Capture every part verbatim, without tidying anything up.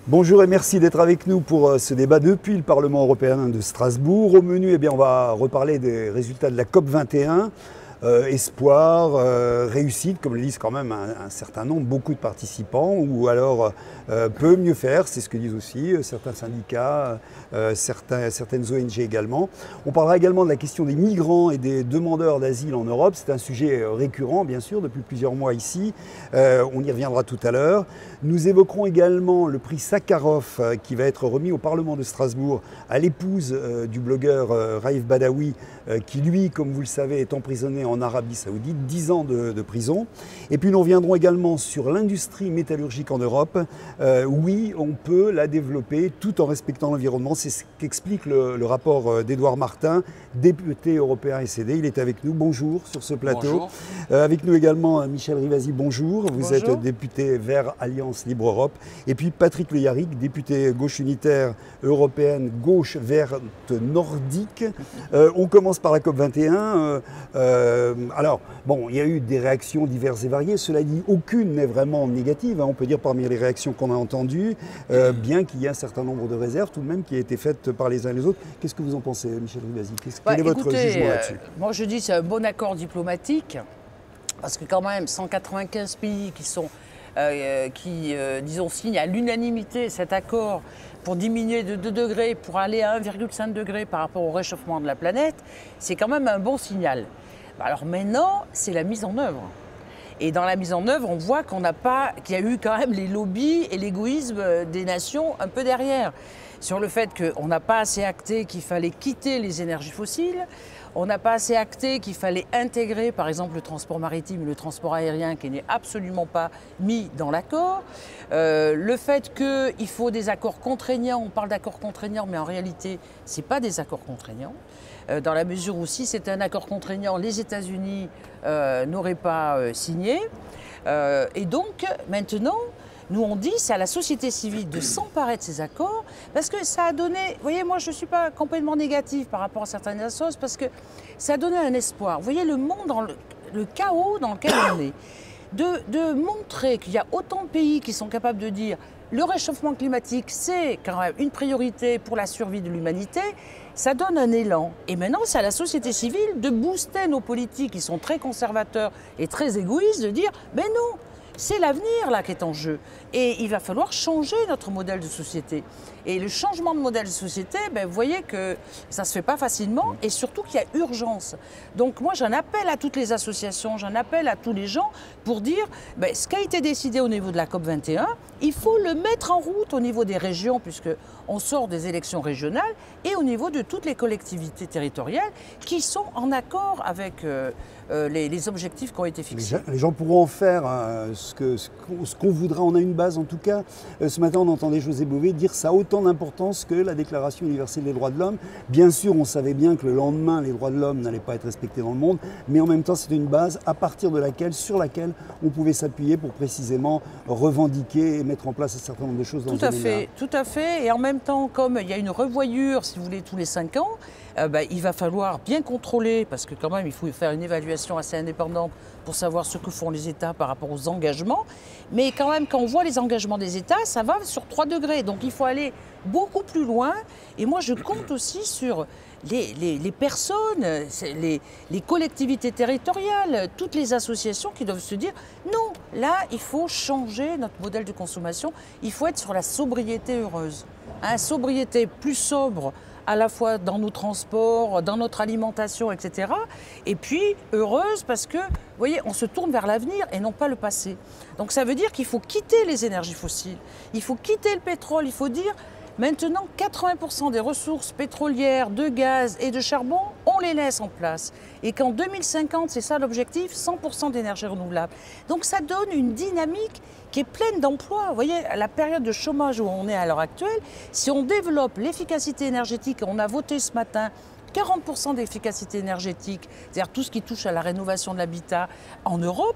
Bonjour et merci d'être avec nous pour ce débat depuis le Parlement européen de Strasbourg. Au menu, eh bien, on va reparler des résultats de la COP vingt et un. Euh, espoir, euh, réussite, comme le disent quand même un, un certain nombre, beaucoup de participants, ou alors euh, peut mieux faire, c'est ce que disent aussi euh, certains syndicats, euh, certains, certaines O N G également. On parlera également de la question des migrants et des demandeurs d'asile en Europe. C'est un sujet récurrent, bien sûr, depuis plusieurs mois ici. Euh, on y reviendra tout à l'heure. Nous évoquerons également le prix Sakharov euh, qui va être remis au Parlement de Strasbourg à l'épouse euh, du blogueur euh, Raif Badawi, euh, qui lui, comme vous le savez, est emprisonné en Arabie Saoudite, dix ans de, de prison. Et puis nous reviendrons également sur l'industrie métallurgique en Europe. Euh, oui, on peut la développer tout en respectant l'environnement. C'est ce qu'explique le, le rapport d'Edouard Martin, député européen S E D. Il est avec nous. Bonjour sur ce plateau. Bonjour. Euh, avec nous également Michel Rivasi. Bonjour. Vous Bonjour. êtes député Vert Alliance Libre Europe. Et puis Patrick Le Yarrick, député gauche unitaire européenne, gauche verte nordique. Euh, on commence par la COP vingt et un. Euh, euh, alors, bon, il y a eu des réactions diverses et variées. Cela dit, aucune n'est vraiment négative. Hein, on peut dire parmi les réactions qu'on a entendues, euh, bien qu'il y ait un certain nombre de réserves tout de même qui a été faites par les uns et les autres. Qu'est-ce que vous en pensez, Michel Rivasi? Quel bah, est écoutez, votre jugement là-dessus? euh, Moi, je dis c'est un bon accord diplomatique, parce que quand même, cent quatre-vingt-quinze pays qui sont, euh, qui, euh, disons, signent à l'unanimité cet accord pour diminuer de deux degrés, pour aller à un virgule cinq degré par rapport au réchauffement de la planète, c'est quand même un bon signal. Alors maintenant, c'est la mise en œuvre. Et dans la mise en œuvre, on voit qu'on n'a pas, qu'il y a eu quand même les lobbies et l'égoïsme des nations un peu derrière. Sur le fait qu'on n'a pas assez acté qu'il fallait quitter les énergies fossiles, on n'a pas assez acté qu'il fallait intégrer par exemple le transport maritime et le transport aérien qui n'est absolument pas mis dans l'accord. Euh, le fait qu'il faut des accords contraignants, on parle d'accords contraignants mais en réalité ce n'est pas des accords contraignants. Euh, dans la mesure où si c'était un accord contraignant, les États-Unis euh, n'auraient pas euh, signé. Euh, et donc maintenant, nous, on dit, c'est à la société civile de s'emparer de ces accords, parce que ça a donné, vous voyez, moi je ne suis pas complètement négative par rapport à certaines assos, parce que ça a donné un espoir. Vous voyez, le monde, dans le, le chaos dans lequel on est, de, de montrer qu'il y a autant de pays qui sont capables de dire le réchauffement climatique, c'est quand même une priorité pour la survie de l'humanité, ça donne un élan. Et maintenant, c'est à la société civile de booster nos politiques qui sont très conservateurs et très égoïstes, de dire, mais non, c'est l'avenir là qui est en jeu. Et il va falloir changer notre modèle de société. Et le changement de modèle de société, ben, vous voyez que ça ne se fait pas facilement et surtout qu'il y a urgence. Donc moi, j'en appelle à toutes les associations, j'en appelle à tous les gens pour dire ben, ce qui a été décidé au niveau de la COP vingt et un, il faut le mettre en route au niveau des régions puisqu'on sort des élections régionales et au niveau de toutes les collectivités territoriales qui sont en accord avec euh, euh, les, les objectifs qui ont été fixés. Les gens pourront en faire hein, ce qu'on ce qu'on, ce qu'on voudra. On a une base en tout cas. Euh, ce matin, on entendait José Bové dire ça a autant d'importance que la Déclaration universelle des droits de l'homme. Bien sûr, on savait bien que le lendemain, les droits de l'homme n'allaient pas être respectés dans le monde, mais en même temps, c'était une base à partir de laquelle, sur laquelle on pouvait s'appuyer pour précisément revendiquer et mettre en place un certain nombre de choses dans tout ce à domaine-là. fait, tout à fait. Et en même temps, comme il y a une revoyure, si vous voulez, tous les cinq ans, euh, bah, il va falloir bien contrôler, parce que quand même, il faut faire une évaluation assez indépendante pour savoir ce que font les États par rapport aux engagements. Mais quand même, quand on voit les engagements des États, ça va sur trois degrés. Donc il faut aller beaucoup plus loin. Et moi, je compte aussi sur les, les, les personnes, les, les collectivités territoriales, toutes les associations qui doivent se dire non, là, il faut changer notre modèle de consommation. Il faut être sur la sobriété heureuse. Hein, sobriété plus sobre, à la fois dans nos transports, dans notre alimentation, et cetera. Et puis heureuse parce que, vous voyez, on se tourne vers l'avenir et non pas le passé. Donc ça veut dire qu'il faut quitter les énergies fossiles, il faut quitter le pétrole, il faut dire maintenant quatre-vingts pour cent des ressources pétrolières, de gaz et de charbon, on les laisse en place. Et qu'en deux mille cinquante, c'est ça l'objectif, cent pour cent d'énergie renouvelable. Donc ça donne une dynamique qui est pleine d'emplois. Vous voyez, à la période de chômage où on est à l'heure actuelle, si on développe l'efficacité énergétique, on a voté ce matin quarante pour cent d'efficacité énergétique, c'est-à-dire tout ce qui touche à la rénovation de l'habitat en Europe,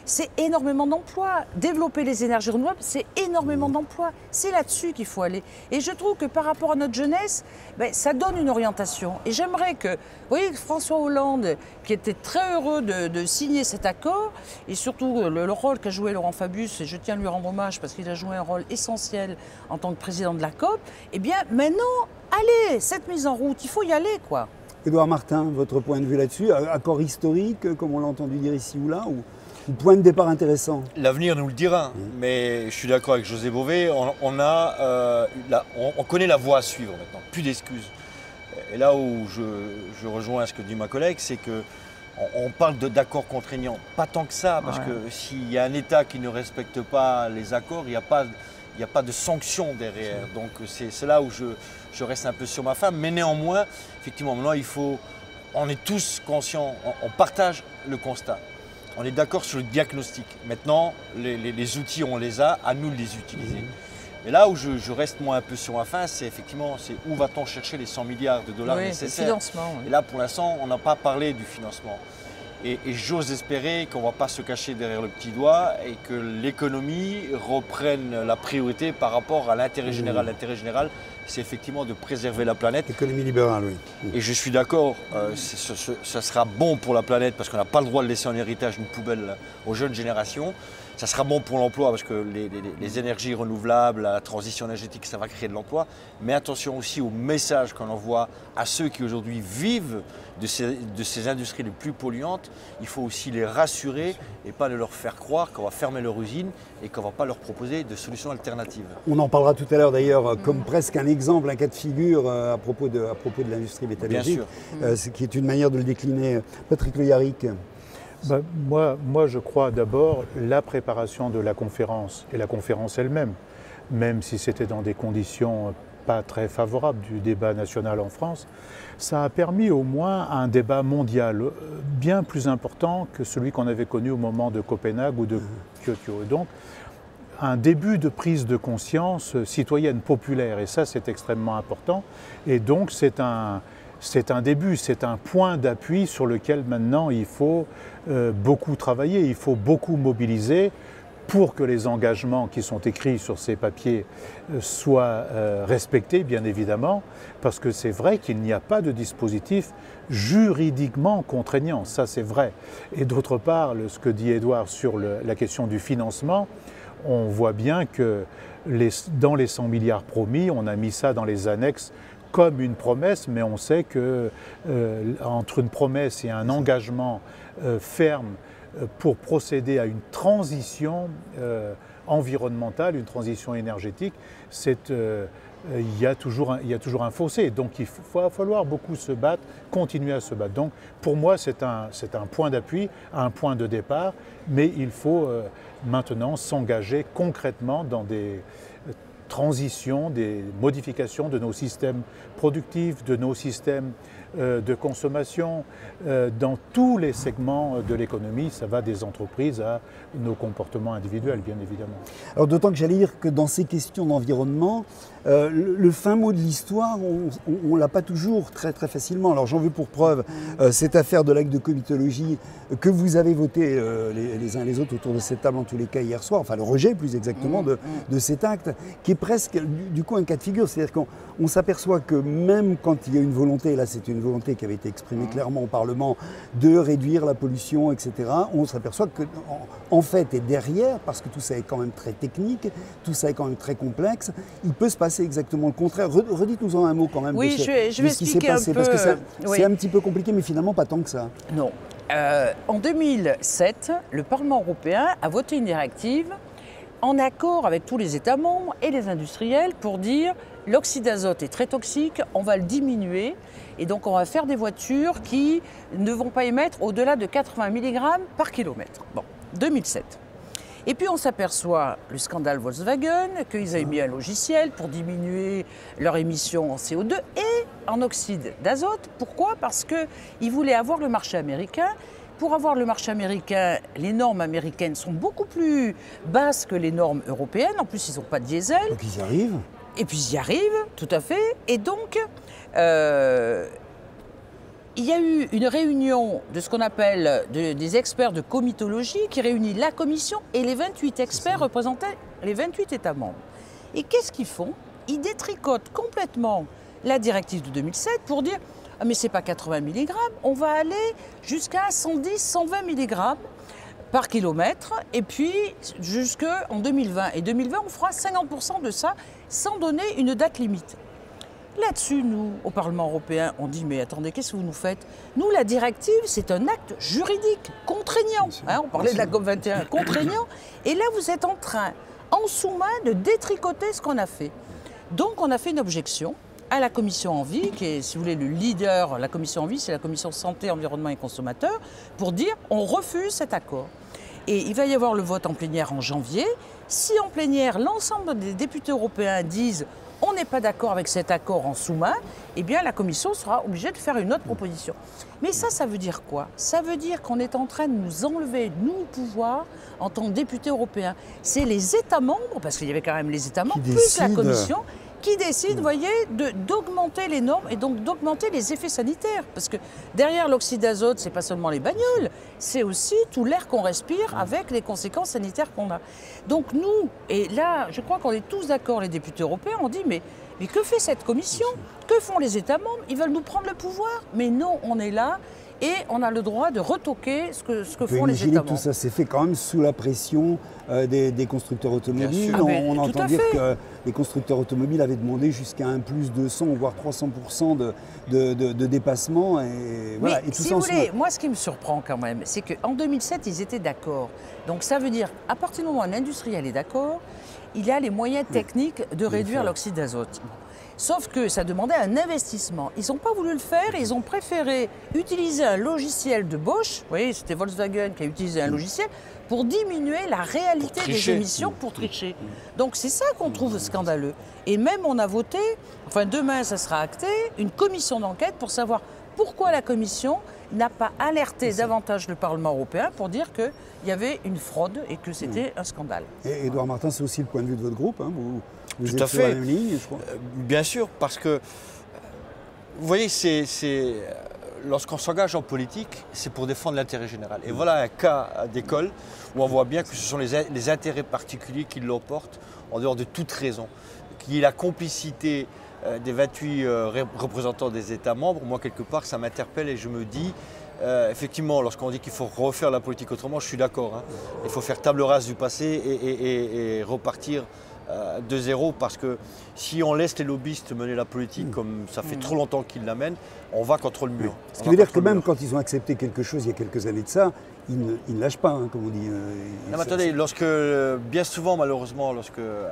c'est énormément d'emplois. Développer les énergies renouvelables, c'est énormément d'emplois. C'est là-dessus qu'il faut aller. Et je trouve que par rapport à notre jeunesse, ben, ça donne une orientation. Et j'aimerais que, vous voyez, François Hollande, qui était très heureux de, de signer cet accord, et surtout le, le rôle qu'a joué Laurent Fabius, et je tiens à lui rendre hommage parce qu'il a joué un rôle essentiel en tant que président de la COP, eh bien maintenant, allez, cette mise en route, il faut y aller, quoi. Édouard Martin, votre point de vue là-dessus, accord historique, comme on l'a entendu dire ici ou là, ou, ou point de départ intéressant? L'avenir nous le dira, mmh. mais je suis d'accord avec José Bové, on, on, a, euh, la, on, on connaît la voie à suivre maintenant, plus d'excuses. Et là où je, je rejoins ce que dit ma collègue, c'est que on, on parle d'accords contraignants, pas tant que ça, parce ouais. que s'il y a un État qui ne respecte pas les accords, il n'y a pas... Il n'y a pas de sanction derrière, donc c'est là où je, je reste un peu sur ma femme. Mais néanmoins, effectivement, maintenant il faut, on est tous conscients, on, on partage le constat. On est d'accord sur le diagnostic. Maintenant, les, les, les outils, on les a, à nous de les utiliser. Mmh. Et là où je, je reste moi un peu sur ma faim, c'est effectivement c'est où va-t-on chercher les cent milliards de dollars oui, nécessaires. Le financement, oui. Et là, pour l'instant, on n'a pas parlé du financement. Et, et j'ose espérer qu'on ne va pas se cacher derrière le petit doigt et que l'économie reprenne la priorité par rapport à l'intérêt général. Mmh. L'intérêt général, c'est effectivement de préserver la planète. Économie libérale, oui. Mmh. Et je suis d'accord, euh, ce, ce, ça sera bon pour la planète parce qu'on n'a pas le droit de laisser en héritage une poubelle aux jeunes générations. Ça sera bon pour l'emploi parce que les, les, les énergies renouvelables, la transition énergétique, ça va créer de l'emploi. Mais attention aussi au message qu'on envoie à ceux qui aujourd'hui vivent de ces, de ces industries les plus polluantes. Il faut aussi les rassurer et pas de leur faire croire qu'on va fermer leur usine et qu'on ne va pas leur proposer de solutions alternatives. On en parlera tout à l'heure d'ailleurs comme presque un exemple, un cas de figure à propos de, à propos de l'industrie métallurgique, euh, ce qui est une manière de le décliner. Patrick Le Yarrick. Ben, moi, moi, je crois d'abord la préparation de la conférence et la conférence elle-même, même si c'était dans des conditions pas très favorables du débat national en France, ça a permis au moins un débat mondial bien plus important que celui qu'on avait connu au moment de Copenhague ou de Kyoto. Et donc, un début de prise de conscience citoyenne populaire, et ça c'est extrêmement important. Et donc c'est un... C'est un début, c'est un point d'appui sur lequel maintenant il faut euh, beaucoup travailler, il faut beaucoup mobiliser pour que les engagements qui sont écrits sur ces papiers euh, soient euh, respectés, bien évidemment, parce que c'est vrai qu'il n'y a pas de dispositif juridiquement contraignant, ça c'est vrai. Et d'autre part, le, ce que dit Édouard sur le, la question du financement, on voit bien que les, dans les cent milliards promis, on a mis ça dans les annexes comme une promesse, mais on sait que euh, entre une promesse et un engagement euh, ferme euh, pour procéder à une transition euh, environnementale, une transition énergétique, c'est, euh, il y a toujours un, il y a toujours un fossé. Donc il faut, va falloir beaucoup se battre, continuer à se battre. Donc pour moi, c'est un, c'est un point d'appui, un point de départ, mais il faut euh, maintenant s'engager concrètement dans des transition, des modifications de nos systèmes productifs, de nos systèmes euh, de consommation, euh, dans tous les segments de l'économie. Ça va des entreprises à nos comportements individuels, bien évidemment. Alors d'autant que j'allais dire que dans ces questions d'environnement, euh, le, le fin mot de l'histoire, on ne l'a pas toujours très très facilement. Alors j'en veux pour preuve euh, cette affaire de l'acte de comitologie que vous avez voté euh, les, les uns et les autres autour de cette table en tous les cas hier soir, enfin le rejet plus exactement de, de cet acte, qui est presque du, du coup un cas de figure. C'est-à-dire qu'on on s'aperçoit que même quand il y a une volonté, là c'est une volonté qui avait été exprimée clairement au Parlement, de réduire la pollution, et cetera, on s'aperçoit que en, en fait et derrière, parce que tout ça est quand même très technique, tout ça est quand même très complexe, il peut se passer exactement le contraire. Redites-nous-en un mot quand même oui, de ce, je vais, je vais de ce qui s'est passé, peu, parce que c'est oui. un petit peu compliqué, mais finalement pas tant que ça. Non. Euh, en deux mille sept, le Parlement européen a voté une directive en accord avec tous les États membres et les industriels pour dire l'oxyde d'azote est très toxique, on va le diminuer et donc on va faire des voitures qui ne vont pas émettre au-delà de quatre-vingts milligrammes par kilomètre. Bon, deux mille sept. Et puis on s'aperçoit, le scandale Volkswagen, qu'ils avaient mis un logiciel pour diminuer leur émission en C O deux et en oxyde d'azote. Pourquoi? Parce qu'ils voulaient avoir le marché américain. Pour avoir le marché américain, les normes américaines sont beaucoup plus basses que les normes européennes. En plus, ils n'ont pas de diesel. Donc ils y arrivent. Et puis ils y arrivent, tout à fait. Et donc, euh, il y a eu une réunion de ce qu'on appelle de, des experts de comitologie qui réunit la Commission et les vingt-huit experts représentaient les vingt-huit États membres. Et qu'est-ce qu'ils font? Ils détricotent complètement la directive de deux mille sept pour dire « Ah mais c'est pas quatre-vingts milligrammes, on va aller jusqu'à cent dix à cent vingt milligrammes par kilomètre et puis jusqu'en deux mille vingt. Et deux mille vingt, on fera cinquante pour cent de ça sans donner une date limite. » Là-dessus, nous, au Parlement européen, on dit « Mais attendez, qu'est-ce que vous nous faites ?» Nous, la directive, c'est un acte juridique, contraignant. Hein, on parlait de la COP vingt et un, contraignant. Et là, vous êtes en train, en sous-main, de détricoter ce qu'on a fait. Donc, on a fait une objection à la commission Envie, qui est, si vous voulez, le leader. La commission Envie, c'est la commission Santé, Environnement et Consommateurs, pour dire « On refuse cet accord ». Et il va y avoir le vote en plénière en janvier. Si en plénière, l'ensemble des députés européens disent « on n'est pas d'accord avec cet accord en sous-main », eh bien la Commission sera obligée de faire une autre proposition. Mais ça, ça veut dire quoi? Ça veut dire qu'on est en train de nous enlever, nous, le pouvoir, en tant que députés européens. C'est les États membres, parce qu'il y avait quand même les États membres, qui plus décident... la Commission, qui décide, vous voyez, d'augmenter les normes et donc d'augmenter les effets sanitaires. Parce que derrière l'oxyde d'azote, ce n'est pas seulement les bagnoles, c'est aussi tout l'air qu'on respire avec les conséquences sanitaires qu'on a. Donc nous, et là, je crois qu'on est tous d'accord, les députés européens, on dit, mais, mais que fait cette commission? Que font les États membres? Ils veulent nous prendre le pouvoir? Mais non, on est là. Et on a le droit de retoquer ce que, ce que font les États membres. Tout ça s'est fait quand même sous la pression euh, des, des constructeurs automobiles. Ah, on on entend dire fait. que les constructeurs automobiles avaient demandé jusqu'à un plus deux cents voire trois cents pour cent de, de, de, de dépassement. Et, voilà. Mais et tout si ça vous voulez, moi ce qui me surprend quand même, c'est qu'en deux mille sept, ils étaient d'accord. Donc ça veut dire, à partir du moment où un industriel est d'accord, il a les moyens techniques de réduire l'oxyde d'azote. Sauf que ça demandait un investissement. Ils n'ont pas voulu le faire et ils ont préféré utiliser un logiciel de Bosch. Vous voyez, c'était Volkswagen qui a utilisé un logiciel pour diminuer la réalité des émissions pour tricher. Donc c'est ça qu'on trouve scandaleux. Et même on a voté, enfin demain ça sera acté, une commission d'enquête pour savoir pourquoi la Commission n'a pas alerté davantage le Parlement européen pour dire qu'il y avait une fraude et que c'était un scandale. Et Édouard Martin, c'est aussi le point de vue de votre groupe. Hein. Vous, vous Tout êtes à sur la fait. même ligne, je crois. Euh, bien sûr, parce que, vous voyez, c'est, c'est, lorsqu'on s'engage en politique, c'est pour défendre l'intérêt général. Et voilà un cas d'école où on voit bien que ce sont les, les intérêts particuliers qui l'emportent en dehors de toute raison. Qu'il y ait la complicité euh, des vingt-huit euh, représentants des États membres, moi, quelque part, ça m'interpelle et je me dis, Euh, effectivement, lorsqu'on dit qu'il faut refaire la politique autrement, je suis d'accord. Hein. Il faut faire table rase du passé et, et, et, et repartir euh, de zéro parce que si on laisse les lobbyistes mener la politique mmh. comme ça fait mmh. trop longtemps qu'ils la mènent, on va contre le mur. Ce qui veut dire que même quand ils ont accepté quelque chose il y a quelques années de ça, ils ne, ils ne lâchent pas, hein, comme on dit. Euh, non, mais attendez, lorsque, bien souvent malheureusement, lorsque euh,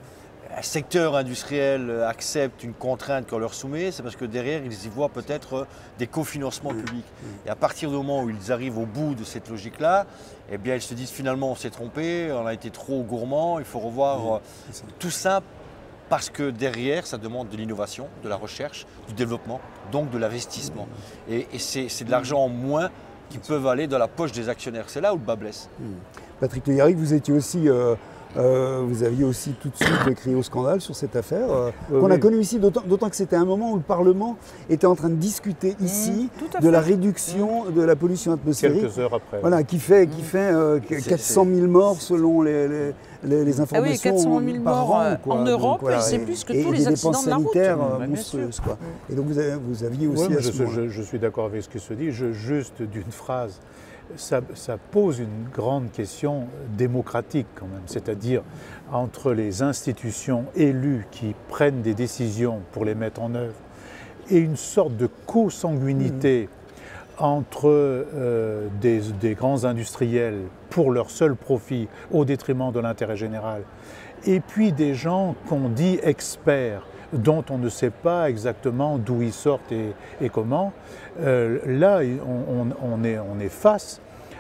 un secteur industriel accepte une contrainte qu'on leur soumet, c'est parce que derrière, ils y voient peut-être des cofinancements mmh. publics. Et à partir du moment où ils arrivent au bout de cette logique-là, eh bien, ils se disent finalement, on s'est trompé, on a été trop gourmand, il faut revoir mmh. ça. Tout ça parce que derrière, ça demande de l'innovation, de la recherche, du développement, donc de l'investissement. Mmh. Et, et c'est, c'est de l'argent en moins qui peuvent aller dans la poche des actionnaires. C'est là où le bas blesse. Mmh. Patrick Le Yarrick, vous étiez aussi... Euh... Euh, vous aviez aussi tout de suite crié au scandale sur cette affaire, euh, oui, qu'on oui. a connue ici, d'autant que c'était un moment où le Parlement était en train de discuter ici mmh, de la réduction mmh. de la pollution atmosphérique. Quelques heures après. Voilà, qui fait, qui fait euh, quatre cent mille morts selon les, les, les, les informations ah oui, quatre cent mille par morts an. Quoi. En Europe, donc, voilà, c'est plus que et, tous et les accidents de la route. Et des dépenses sanitaires monstrueuses. Quoi. Mmh. Et donc vous, avez, vous aviez aussi oui, à ce je, je, je suis d'accord avec ce qui se dit, je, juste d'une phrase. Ça, ça pose une grande question démocratique quand même, c'est-à-dire entre les institutions élues qui prennent des décisions pour les mettre en œuvre et une sorte de consanguinité mmh. entre euh, des, des grands industriels pour leur seul profit au détriment de l'intérêt général et puis des gens qu'on dit experts dont on ne sait pas exactement d'où ils sortent et, et comment. Euh, là, on, on, est, on est face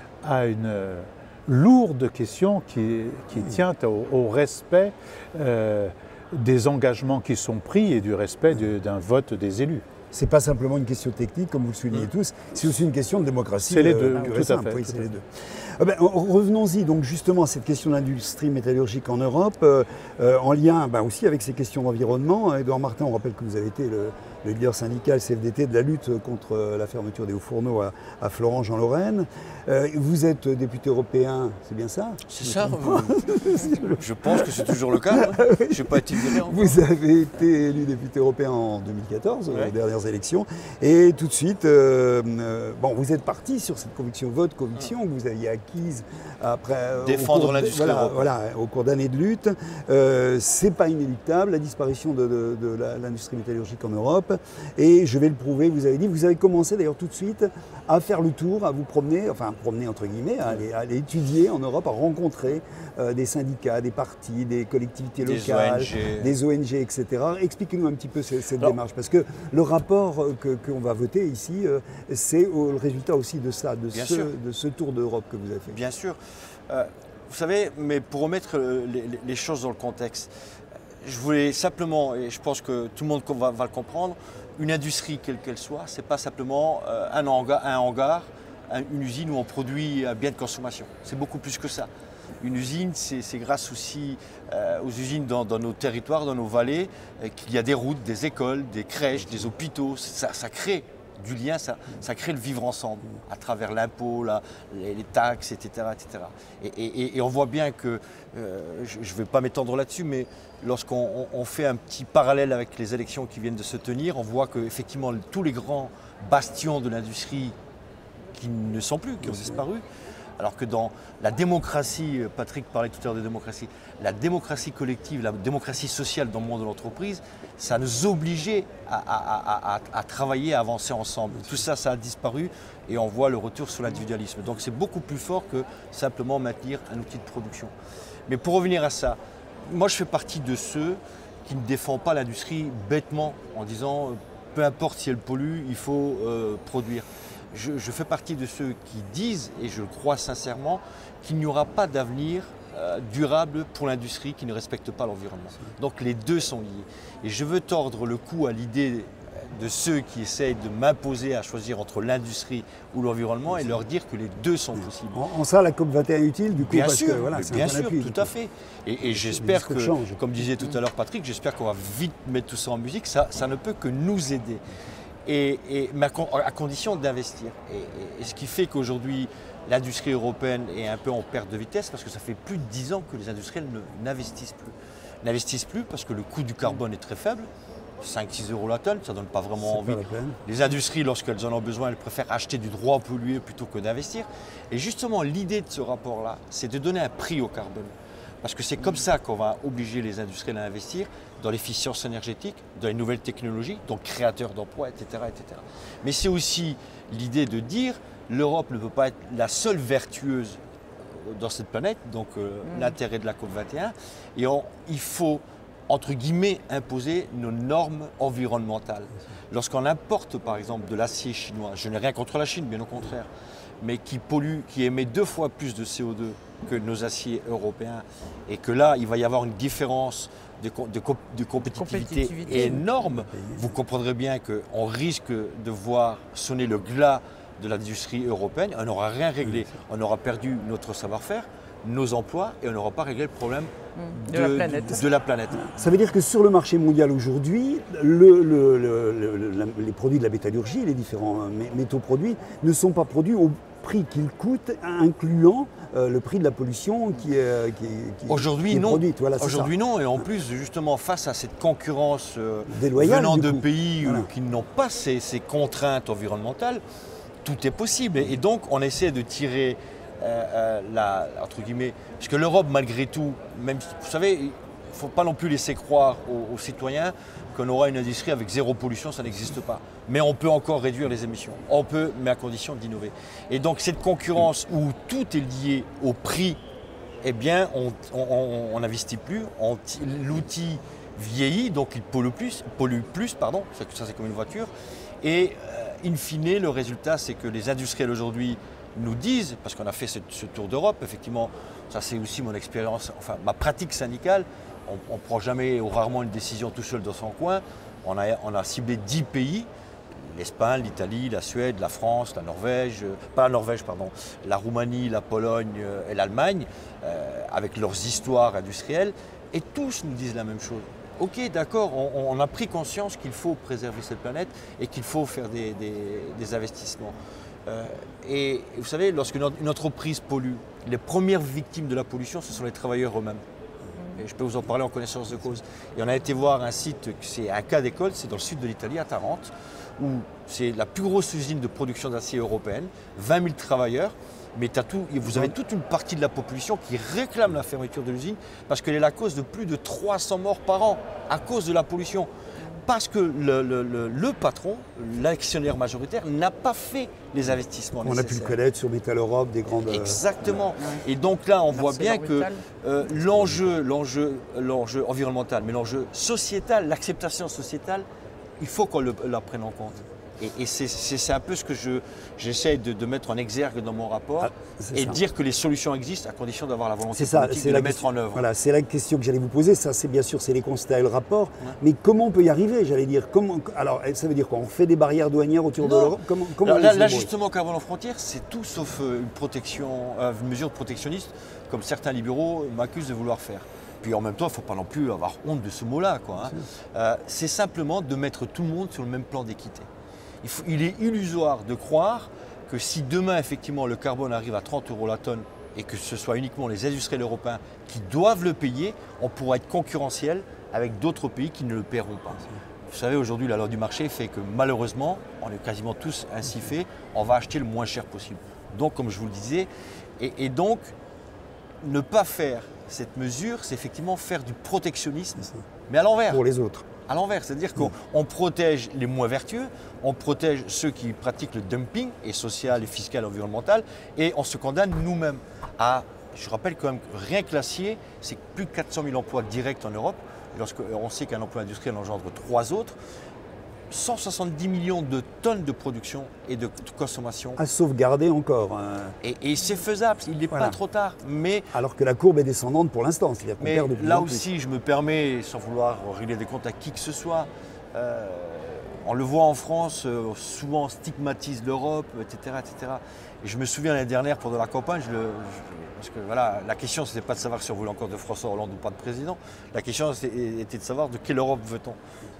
à une euh, lourde question qui, qui tient au, au respect euh, des engagements qui sont pris et du respect d'un vote des élus. Ce n'est pas simplement une question technique, comme vous le soulignez mmh. tous, c'est aussi une question de démocratie. C'est les deux, euh, tout simple. à fait. Oui, c'est les deux. Ah ben, revenons-y donc justement à cette question de l'industrie métallurgique en Europe, euh, euh, en lien ben, aussi avec ces questions d'environnement. Édouard Martin, on rappelle que vous avez été le le leader syndical C F D T de la lutte contre la fermeture des hauts fourneaux à, à Florange en Lorraine. Euh, vous êtes député européen, c'est bien ça? C'est ça. Je pense que c'est toujours le cas. Hein. Je n'ai pas été viré. Vous avez été élu député européen en deux mille quatorze, ouais. aux dernières élections, et tout de suite, euh, euh, bon, vous êtes parti sur cette conviction, votre conviction, que vous aviez acquise après défendre l'industrie voilà, européenne. Voilà, au cours d'années de lutte. Euh, c'est pas inéluctable, la disparition de, de, de l'industrie métallurgique en Europe, et je vais le prouver. Vous avez dit, vous avez commencé d'ailleurs tout de suite à faire le tour, à vous promener, enfin promener entre guillemets, à aller, à aller étudier en Europe, à rencontrer euh, des syndicats, des partis, des collectivités des locales, O N G. des O N G, et cetera. Expliquez-nous un petit peu cette, cette Alors, démarche, parce que le rapport que, qu'on va voter ici, euh, c'est le résultat aussi de ça, de, ce, de ce tour d'Europe que vous avez fait. Bien sûr. Euh, vous savez, mais pour remettre les, les choses dans le contexte, je voulais simplement, et je pense que tout le monde va, va le comprendre, une industrie quelle qu'elle soit, ce n'est pas simplement euh, un hangar, un hangar, une usine où on produit un bien de consommation. C'est beaucoup plus que ça. Une usine, c'est grâce aussi euh, aux usines dans, dans nos territoires, dans nos vallées, euh, qu'il y a des routes, des écoles, des crèches, des hôpitaux. Ça, ça crée du lien, ça, ça crée le vivre ensemble à travers l'impôt, les, les taxes, et cetera et cetera. Et, et, et on voit bien que, euh, je ne vais pas m'étendre là-dessus, mais lorsqu'on on fait un petit parallèle avec les élections qui viennent de se tenir, on voit qu'effectivement tous les grands bastions de l'industrie qui ne sont plus, qui ont disparu, alors que dans la démocratie, Patrick parlait tout à l'heure de démocratie, la démocratie collective, la démocratie sociale dans le monde de l'entreprise, ça nous obligeait à, à, à, à, à travailler, à avancer ensemble. Tout ça, ça a disparu et on voit le retour sur l'individualisme. Donc c'est beaucoup plus fort que simplement maintenir un outil de production. Mais pour revenir à ça, moi je fais partie de ceux qui ne défendent pas l'industrie bêtement en disant peu importe si elle pollue, il faut euh, produire. Je, je fais partie de ceux qui disent, et je le crois sincèrement, qu'il n'y aura pas d'avenir euh, durable pour l'industrie qui ne respecte pas l'environnement. Donc les deux sont liés. Et je veux tordre le cou à l'idée de ceux qui essayent de m'imposer à choisir entre l'industrie ou l'environnement et leur dire que les deux sont possibles. En, en ça, la COP vingt et un utile, du coup, bien parce sûr, que voilà, bien un sûr, appui, tout à fait. Et, et j'espère que, change. Comme disait tout à l'heure Patrick, j'espère qu'on va vite mettre tout ça en musique. Ça, ça ne peut que nous aider. Et, et, mais à condition d'investir. Et, et, et ce qui fait qu'aujourd'hui, l'industrie européenne est un peu en perte de vitesse parce que ça fait plus de dix ans que les industriels n'investissent plus. N'investissent plus parce que le coût du carbone est très faible, cinq à six euros la tonne, ça ne donne pas vraiment envie. Pas les industries, lorsqu'elles en ont besoin, elles préfèrent acheter du droit à polluer plutôt que d'investir. Et justement, l'idée de ce rapport-là, c'est de donner un prix au carbone. Parce que c'est comme ça qu'on va obliger les industriels à investir dans l'efficience énergétique, dans les nouvelles technologies, donc créateurs d'emplois, et cetera, et cetera. Mais c'est aussi l'idée de dire l'Europe ne peut pas être la seule vertueuse dans cette planète, donc euh, mmh. l'intérêt de la COP vingt et un. Et on, il faut, entre guillemets, imposer nos normes environnementales. Lorsqu'on importe, par exemple, de l'acier chinois, je n'ai rien contre la Chine, bien au contraire, mais qui pollue, qui émet deux fois plus de C O deux que nos aciers européens, et que là, il va y avoir une différence de, de, de compétitivité, compétitivité énorme, vous comprendrez bien qu'on risque de voir sonner le glas de l'industrie européenne. On n'aura rien réglé. On aura perdu notre savoir-faire, nos emplois, et on n'aura pas réglé le problème de, de, la planète. De, de la planète. Ça veut dire que sur le marché mondial aujourd'hui, le, le, le, le, les produits de la métallurgie, les différents métaux produits, ne sont pas produits au prix qu'ils coûtent, incluant euh, le prix de la pollution qui est, qui, qui, aujourd'hui, qui est non. produite. Voilà, aujourd'hui non, et en plus justement face à cette concurrence euh, déloyale venant de coup. pays voilà. qui n'ont pas ces, ces contraintes environnementales, tout est possible. Et, et donc on essaie de tirer euh, euh, la, entre guillemets, parce que l'Europe malgré tout, même vous savez, il ne faut pas non plus laisser croire aux, aux citoyens qu'on aura une industrie avec zéro pollution, ça n'existe pas. Mais on peut encore réduire les émissions. On peut, mais à condition d'innover. Et donc cette concurrence où tout est lié au prix, eh bien on n'investit plus, l'outil vieillit, donc il pollue plus, pollue plus pardon, ça c'est comme une voiture. Et euh, in fine, le résultat c'est que les industriels aujourd'hui nous disent, parce qu'on a fait ce, ce tour d'Europe, effectivement, ça c'est aussi mon expérience, enfin ma pratique syndicale, on ne prend jamais ou rarement une décision tout seul dans son coin. On a, on a ciblé dix pays, l'Espagne, l'Italie, la Suède, la France, la Norvège, euh, pas la Norvège, pardon, la Roumanie, la Pologne euh, et l'Allemagne, euh, avec leurs histoires industrielles. Et tous nous disent la même chose. ok, d'accord, on, on a pris conscience qu'il faut préserver cette planète et qu'il faut faire des, des, des investissements. Euh, et vous savez, lorsqu'une une entreprise pollue, les premières victimes de la pollution, ce sont les travailleurs eux-mêmes. Et je peux vous en parler en connaissance de cause. Et on a été voir un site, c'est un cas d'école, c'est dans le sud de l'Italie, à Tarente, où c'est la plus grosse usine de production d'acier européenne, vingt mille travailleurs, mais t'as tout, vous avez toute une partie de la population qui réclame la fermeture de l'usine parce qu'elle est la cause de plus de trois cents morts par an à cause de la pollution. Parce que le, le, le, le patron, l'actionnaire majoritaire, n'a pas fait les investissements nécessaires. On a pu le connaître sur Metal Europe, des grandes... Exactement. Et donc là, on voit bien que euh, l'enjeu, l'enjeu, l'enjeu environnemental, mais l'enjeu sociétal, l'acceptation sociétale, il faut qu'on le, la prenne en compte. Et, et c'est un peu ce que j'essaie de, de mettre en exergue dans mon rapport, ah, et ça. dire que les solutions existent à condition d'avoir la volonté ça, politique de la les mettre en œuvre. Voilà, c'est la question que j'allais vous poser. Ça, c'est bien sûr, c'est les constats et le rapport. Ouais. Mais comment on peut y arriver, j'allais dire comment, Alors, ça veut dire quoi? On fait des barrières douanières autour non. de l'Europe? Comment, comment L'ajustement carbone aux frontières, c'est tout sauf une, protection, une mesure protectionniste, comme certains libéraux m'accusent de vouloir faire. Puis en même temps, il ne faut pas non plus avoir honte de ce mot-là. Hein. Euh, c'est simplement de mettre tout le monde sur le même plan d'équité. Il, faut, il est illusoire de croire que si demain, effectivement, le carbone arrive à trente euros la tonne et que ce soit uniquement les industriels européens qui doivent le payer, on pourra être concurrentiel avec d'autres pays qui ne le paieront pas. Vous savez, aujourd'hui, la loi du marché fait que malheureusement, on est quasiment tous ainsi faits, on va acheter le moins cher possible. Donc, comme je vous le disais, et, et donc, ne pas faire cette mesure, c'est effectivement faire du protectionnisme, mais à l'envers. Pour les autres. À l'envers, c'est-à-dire qu'on on protège les moins vertueux, on protège ceux qui pratiquent le dumping, et social, et fiscal, et environnemental, et on se condamne nous-mêmes à, je rappelle quand même, rien que l'acier, c'est plus de quatre cent mille emplois directs en Europe, et lorsqu'on sait qu'un emploi industriel engendre trois autres, cent soixante-dix millions de tonnes de production et de consommation. À sauvegarder encore. Hein. Et, et c'est faisable, il n'est voilà. pas trop tard. Mais, alors que la courbe est descendante pour l'instant. Mais perd de plus là en plus. Aussi, je me permets, sans vouloir régler des comptes à qui que ce soit, euh, on le voit en France, euh, souvent on stigmatise l'Europe, et cetera, et cetera. Et je me souviens l'année dernière, pour de la campagne, je le, je, parce que voilà, la question, ce n'était pas de savoir si on voulait encore de François Hollande ou pas de président. La question était de savoir de quelle Europe veut-on.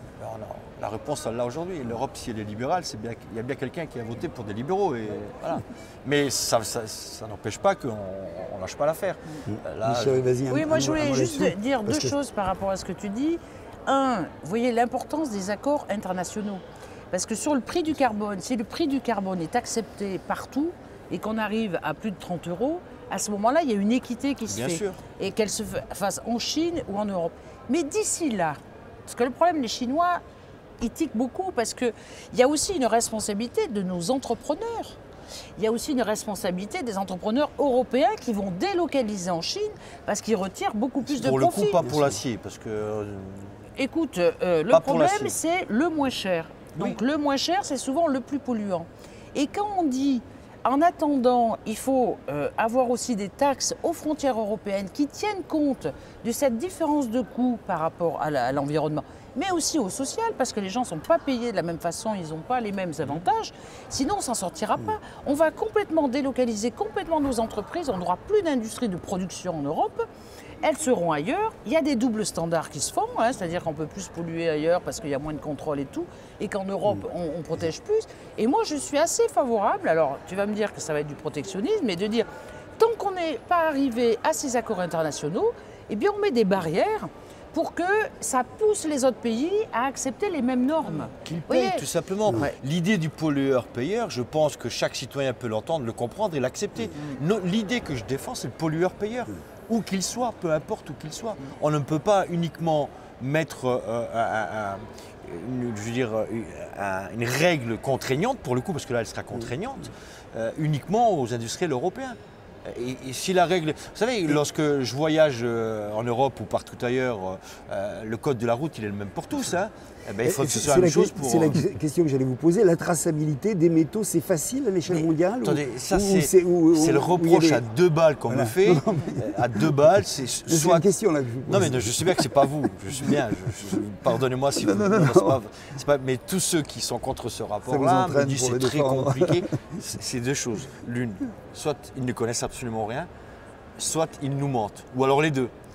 La réponse, elle l'a aujourd'hui. L'Europe, si elle est libérale, c'est bien, il y a bien quelqu'un qui a voté pour des libéraux. Et voilà. Mais ça, ça, ça n'empêche pas qu'on ne lâche pas l'affaire. Mmh. Michel, vas-y. Oui, moi, je voulais juste dire deux que... choses par rapport à ce que tu dis. Un, vous voyez l'importance des accords internationaux. Parce que sur le prix du carbone, si le prix du carbone est accepté partout et qu'on arrive à plus de trente euros, à ce moment-là, il y a une équité qui se bien fait. Sûr. Et qu'elle se fasse en Chine ou en Europe. Mais d'ici là, parce que le problème, les Chinois, ils tiquent beaucoup parce qu'il y a aussi une responsabilité de nos entrepreneurs. Il y a aussi une responsabilité des entrepreneurs européens qui vont délocaliser en Chine parce qu'ils retirent beaucoup plus de profit. Pour le coup, pas pour l'acier, parce que... Écoute, euh, le problème, c'est le moins cher. Donc oui. le moins cher, c'est souvent le plus polluant. Et quand on dit... En attendant, il faut euh, avoir aussi des taxes aux frontières européennes qui tiennent compte de cette différence de coût par rapport à l'environnement, mais aussi au social, parce que les gens ne sont pas payés de la même façon, ils n'ont pas les mêmes avantages. Sinon, on ne s'en sortira pas. On va complètement délocaliser complètement nos entreprises, on n'aura plus d'industrie de production en Europe. Elles seront ailleurs. Il y a des doubles standards qui se font, hein, c'est-à-dire qu'on peut plus polluer ailleurs parce qu'il y a moins de contrôle et tout, et qu'en Europe, on, on protège plus. Et moi, je suis assez favorable, alors tu vas me dire que ça va être du protectionnisme, mais de dire, tant qu'on n'est pas arrivé à ces accords internationaux, eh bien, on met des barrières pour que ça pousse les autres pays à accepter les mêmes normes. Qu'ils payent, tout simplement. Ouais. L'idée du pollueur-payeur, je pense que chaque citoyen peut l'entendre, le comprendre et l'accepter. Mmh. L'idée que je défends, c'est le pollueur-payeur. Mmh. Où qu'il soit, peu importe où qu'il soit. On ne peut pas uniquement mettre euh, un, un, une, je veux dire, un, une règle contraignante, pour le coup, parce que là, elle sera contraignante, euh, uniquement aux industriels européens. Et, et si la règle... Vous savez, lorsque je voyage euh, en Europe ou partout ailleurs, euh, le code de la route, il est le même pour tous. Hein. Eh ben, il faut que ce soit la même chose pour... C'est la question que j'allais vous poser. La traçabilité des métaux, c'est facile à l'échelle mondiale? Attendez, ou, ça c'est le reproche des... à deux balles qu'on voilà. me fait. Non, mais... À deux balles, c'est soit... une question là que je vous pose. Non, mais je sais bien que c'est pas vous. Je sais bien. Pardonnez-moi si non, vous... Non, non, non, non. Pas... Pas... Mais tous ceux qui sont contre ce rapport-là me disent c'est très compliqué. C'est deux choses. L'une, soit ils ne connaissent absolument rien, soit ils nous mentent. Ou alors les deux.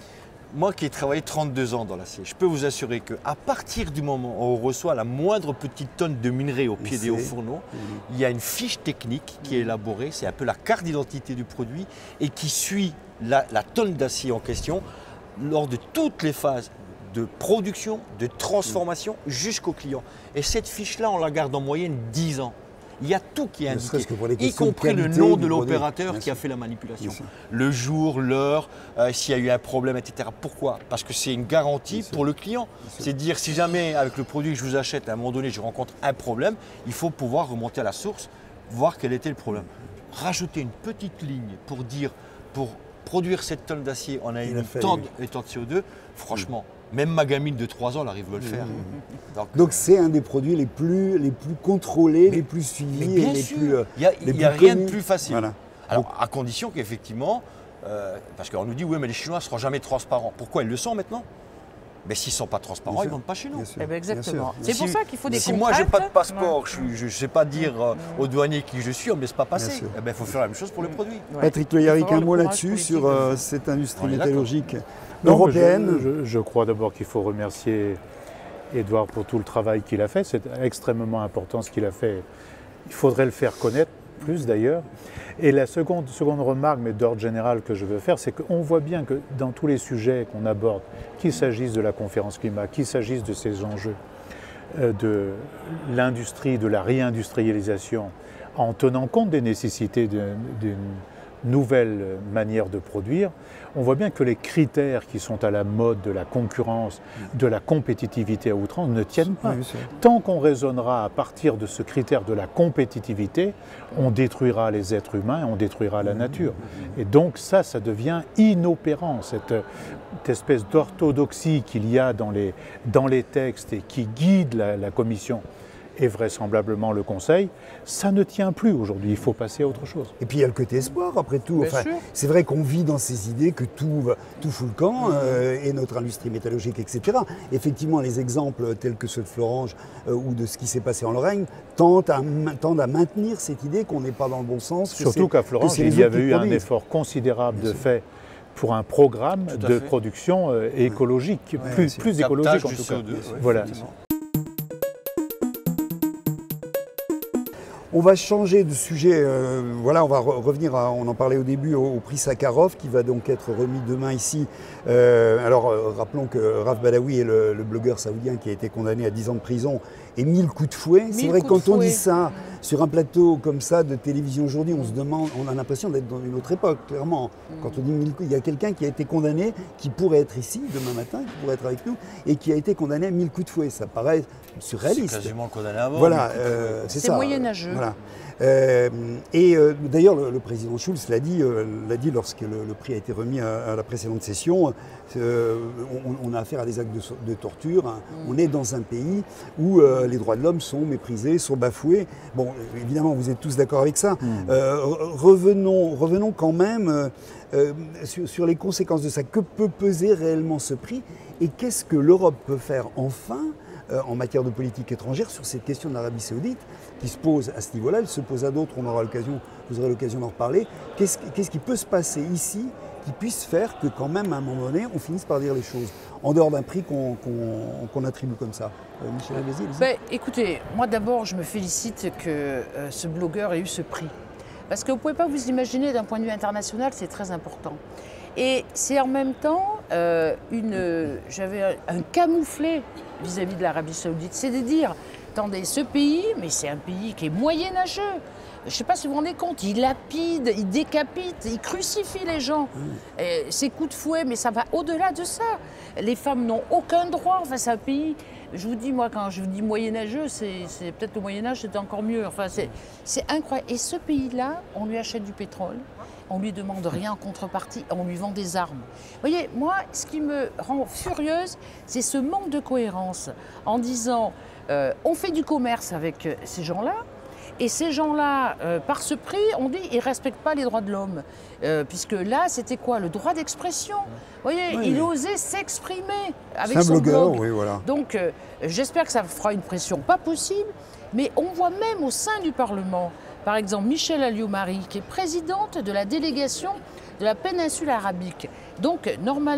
moi qui ai travaillé trente-deux ans dans l'acier, je peux vous assurer qu'à partir du moment où on reçoit la moindre petite tonne de minerai au pied des hauts fourneaux, mmh. il y a une fiche technique qui est élaborée, c'est un peu la carte d'identité du produit et qui suit la, la tonne d'acier en question lors de toutes les phases de production, de transformation mmh. jusqu'au client. Et cette fiche-là, on la garde en moyenne dix ans. Il y a tout qui est indiqué, y compris le nom de l'opérateur qui a fait la manipulation. Le jour, l'heure, euh, s'il y a eu un problème, et cetera. Pourquoi? Parce que c'est une garantie pour le client. C'est dire si jamais avec le produit que je vous achète, à un moment donné, je rencontre un problème, il faut pouvoir remonter à la source, voir quel était le problème. Rajouter une petite ligne pour dire, pour produire cette tonne d'acier, on a une tonne de C O deux, franchement. Même ma gamine de trois ans, elle arrive à le faire. Mmh. Donc c'est un des produits les plus, les plus contrôlés, mais, les plus suivis. Mais bien et les sûr, plus, il n'y a, a rien de plus facile. Voilà. Alors Donc, à condition qu'effectivement, euh, parce qu'on nous dit oui mais les Chinois ne seront jamais transparents. Pourquoi ils le sont maintenant? Mais s'ils ne sont pas transparents, ils ne vendent pas chez nous. Eh ben exactement. C'est pour si, ça qu'il faut des Si contraintes. moi je n'ai pas de passeport, ouais. je ne sais pas dire euh, aux douaniers qui je suis, on ne me laisse pas passer. Il eh ben, faut faire la même chose pour le produit. Ouais. Patrick Le Yarrick, un mot là-dessus sur euh, cette industrie métallurgique européenne. Je, je, je crois d'abord qu'il faut remercier Édouard pour tout le travail qu'il a fait. C'est extrêmement important ce qu'il a fait. Il faudrait le faire connaître, plus d'ailleurs. Et la seconde, seconde remarque, mais d'ordre général que je veux faire, c'est qu'on voit bien que dans tous les sujets qu'on aborde, qu'il s'agisse de la conférence climat, qu'il s'agisse de ces enjeux, euh, de l'industrie, de la réindustrialisation, en tenant compte des nécessités d'une nouvelle manière de produire, on voit bien que les critères qui sont à la mode de la concurrence, de la compétitivité à outrance ne tiennent pas. Oui, tant qu'on raisonnera à partir de ce critère de la compétitivité, on détruira les êtres humains et on détruira la nature. Et donc ça, ça devient inopérant, cette, cette espèce d'orthodoxie qu'il y a dans les, dans les textes et qui guide la, la Commission et vraisemblablement le Conseil, ça ne tient plus aujourd'hui, il faut passer à autre chose. Et puis il y a le côté espoir après tout. Enfin, c'est vrai qu'on vit dans ces idées que tout, tout fout le camp, euh, et notre industrie métallurgique, et cetera. Effectivement, les exemples tels que ceux de Florange euh, ou de ce qui s'est passé en Lorraine tendent à, tendent à maintenir cette idée qu'on n'est pas dans le bon sens. Surtout qu'à Florange, il y avait eu un effort considérable de fait pour un programme de fait. production euh, écologique, ouais, plus, plus écologique en tout cas. Voilà. On va changer de sujet, euh, voilà, on va re revenir, à, on en parlait au début, au, au prix Sakharov qui va donc être remis demain ici. Euh, alors euh, rappelons que Raif Badawi est le, le blogueur saoudien qui a été condamné à dix ans de prison et mille coups de fouet. C'est vrai que quand on dit ça sur un plateau comme ça de télévision aujourd'hui, on se demande, on a l'impression d'être dans une autre époque, clairement. Quand on dit mille coups, il y a quelqu'un qui a été condamné, qui pourrait être ici demain matin, qui pourrait être avec nous, et qui a été condamné à mille coups de fouet. Ça paraît surréaliste. C'est quasiment condamné à mort. Voilà, euh, c'est ça. C'est moyenâgeux. Voilà. Euh, et euh, d'ailleurs, le, le président Schulz l'a dit, euh, l'a dit lorsque le, le prix a été remis à, à la précédente session. Euh, on, on a affaire à des actes de, de torture. Hein. Mm. On est dans un pays où euh, les droits de l'homme sont méprisés, sont bafoués. Bon, évidemment, vous êtes tous d'accord avec ça. Mm. Euh, revenons, revenons quand même euh, sur, sur les conséquences de ça. Que peut peser réellement ce prix? Et qu'est-ce que l'Europe peut faire enfin euh, en matière de politique étrangère sur cette question de l'Arabie Saoudite qui se pose à ce niveau-là, elle se pose à d'autres, on aura l'occasion, vous aurez l'occasion d'en reparler. Qu'est-ce, qu'est-ce qui peut se passer ici qui puisse faire que quand même à un moment donné, on finisse par dire les choses, en dehors d'un prix qu'on, qu'on, qu'on attribue comme ça? euh, Michel Alvezi, ben, écoutez, moi d'abord je me félicite que euh, ce blogueur ait eu ce prix. Parce que vous ne pouvez pas vous imaginer d'un point de vue international, c'est très important. Et c'est en même temps, euh, une, j'avais un, un camouflet vis-à-vis de l'Arabie Saoudite. C'est de dire, attendez, ce pays, mais c'est un pays qui est moyenâgeux. Je ne sais pas si vous vous rendez compte, il lapide, il décapite, il crucifie les gens. Mmh. Ces coups de fouet, mais ça va au-delà de ça. Les femmes n'ont aucun droit. Enfin, c'est un pays, je vous dis, moi, quand je vous dis moyenâgeux, c'est, c'est peut-être le Moyen-Âge, c'était encore mieux. Enfin, c'est, c'est incroyable. Et ce pays-là, on lui achète du pétrole. On ne lui demande rien en contrepartie, on lui vend des armes. Vous voyez, moi, ce qui me rend furieuse, c'est ce manque de cohérence en disant euh, on fait du commerce avec euh, ces gens-là, et ces gens-là, euh, par ce prix, on dit ils ne respectent pas les droits de l'homme. Euh, puisque là, c'était quoi? Le droit d'expression. Vous voyez, oui. Il osait s'exprimer avec son blogueur, blog. Oui, voilà. Donc, euh, j'espère que ça fera une pression pas possible, mais on voit même au sein du Parlement, par exemple, Michel Alliot-Marie, qui est présidente de la délégation de la péninsule arabique. Donc, normalement,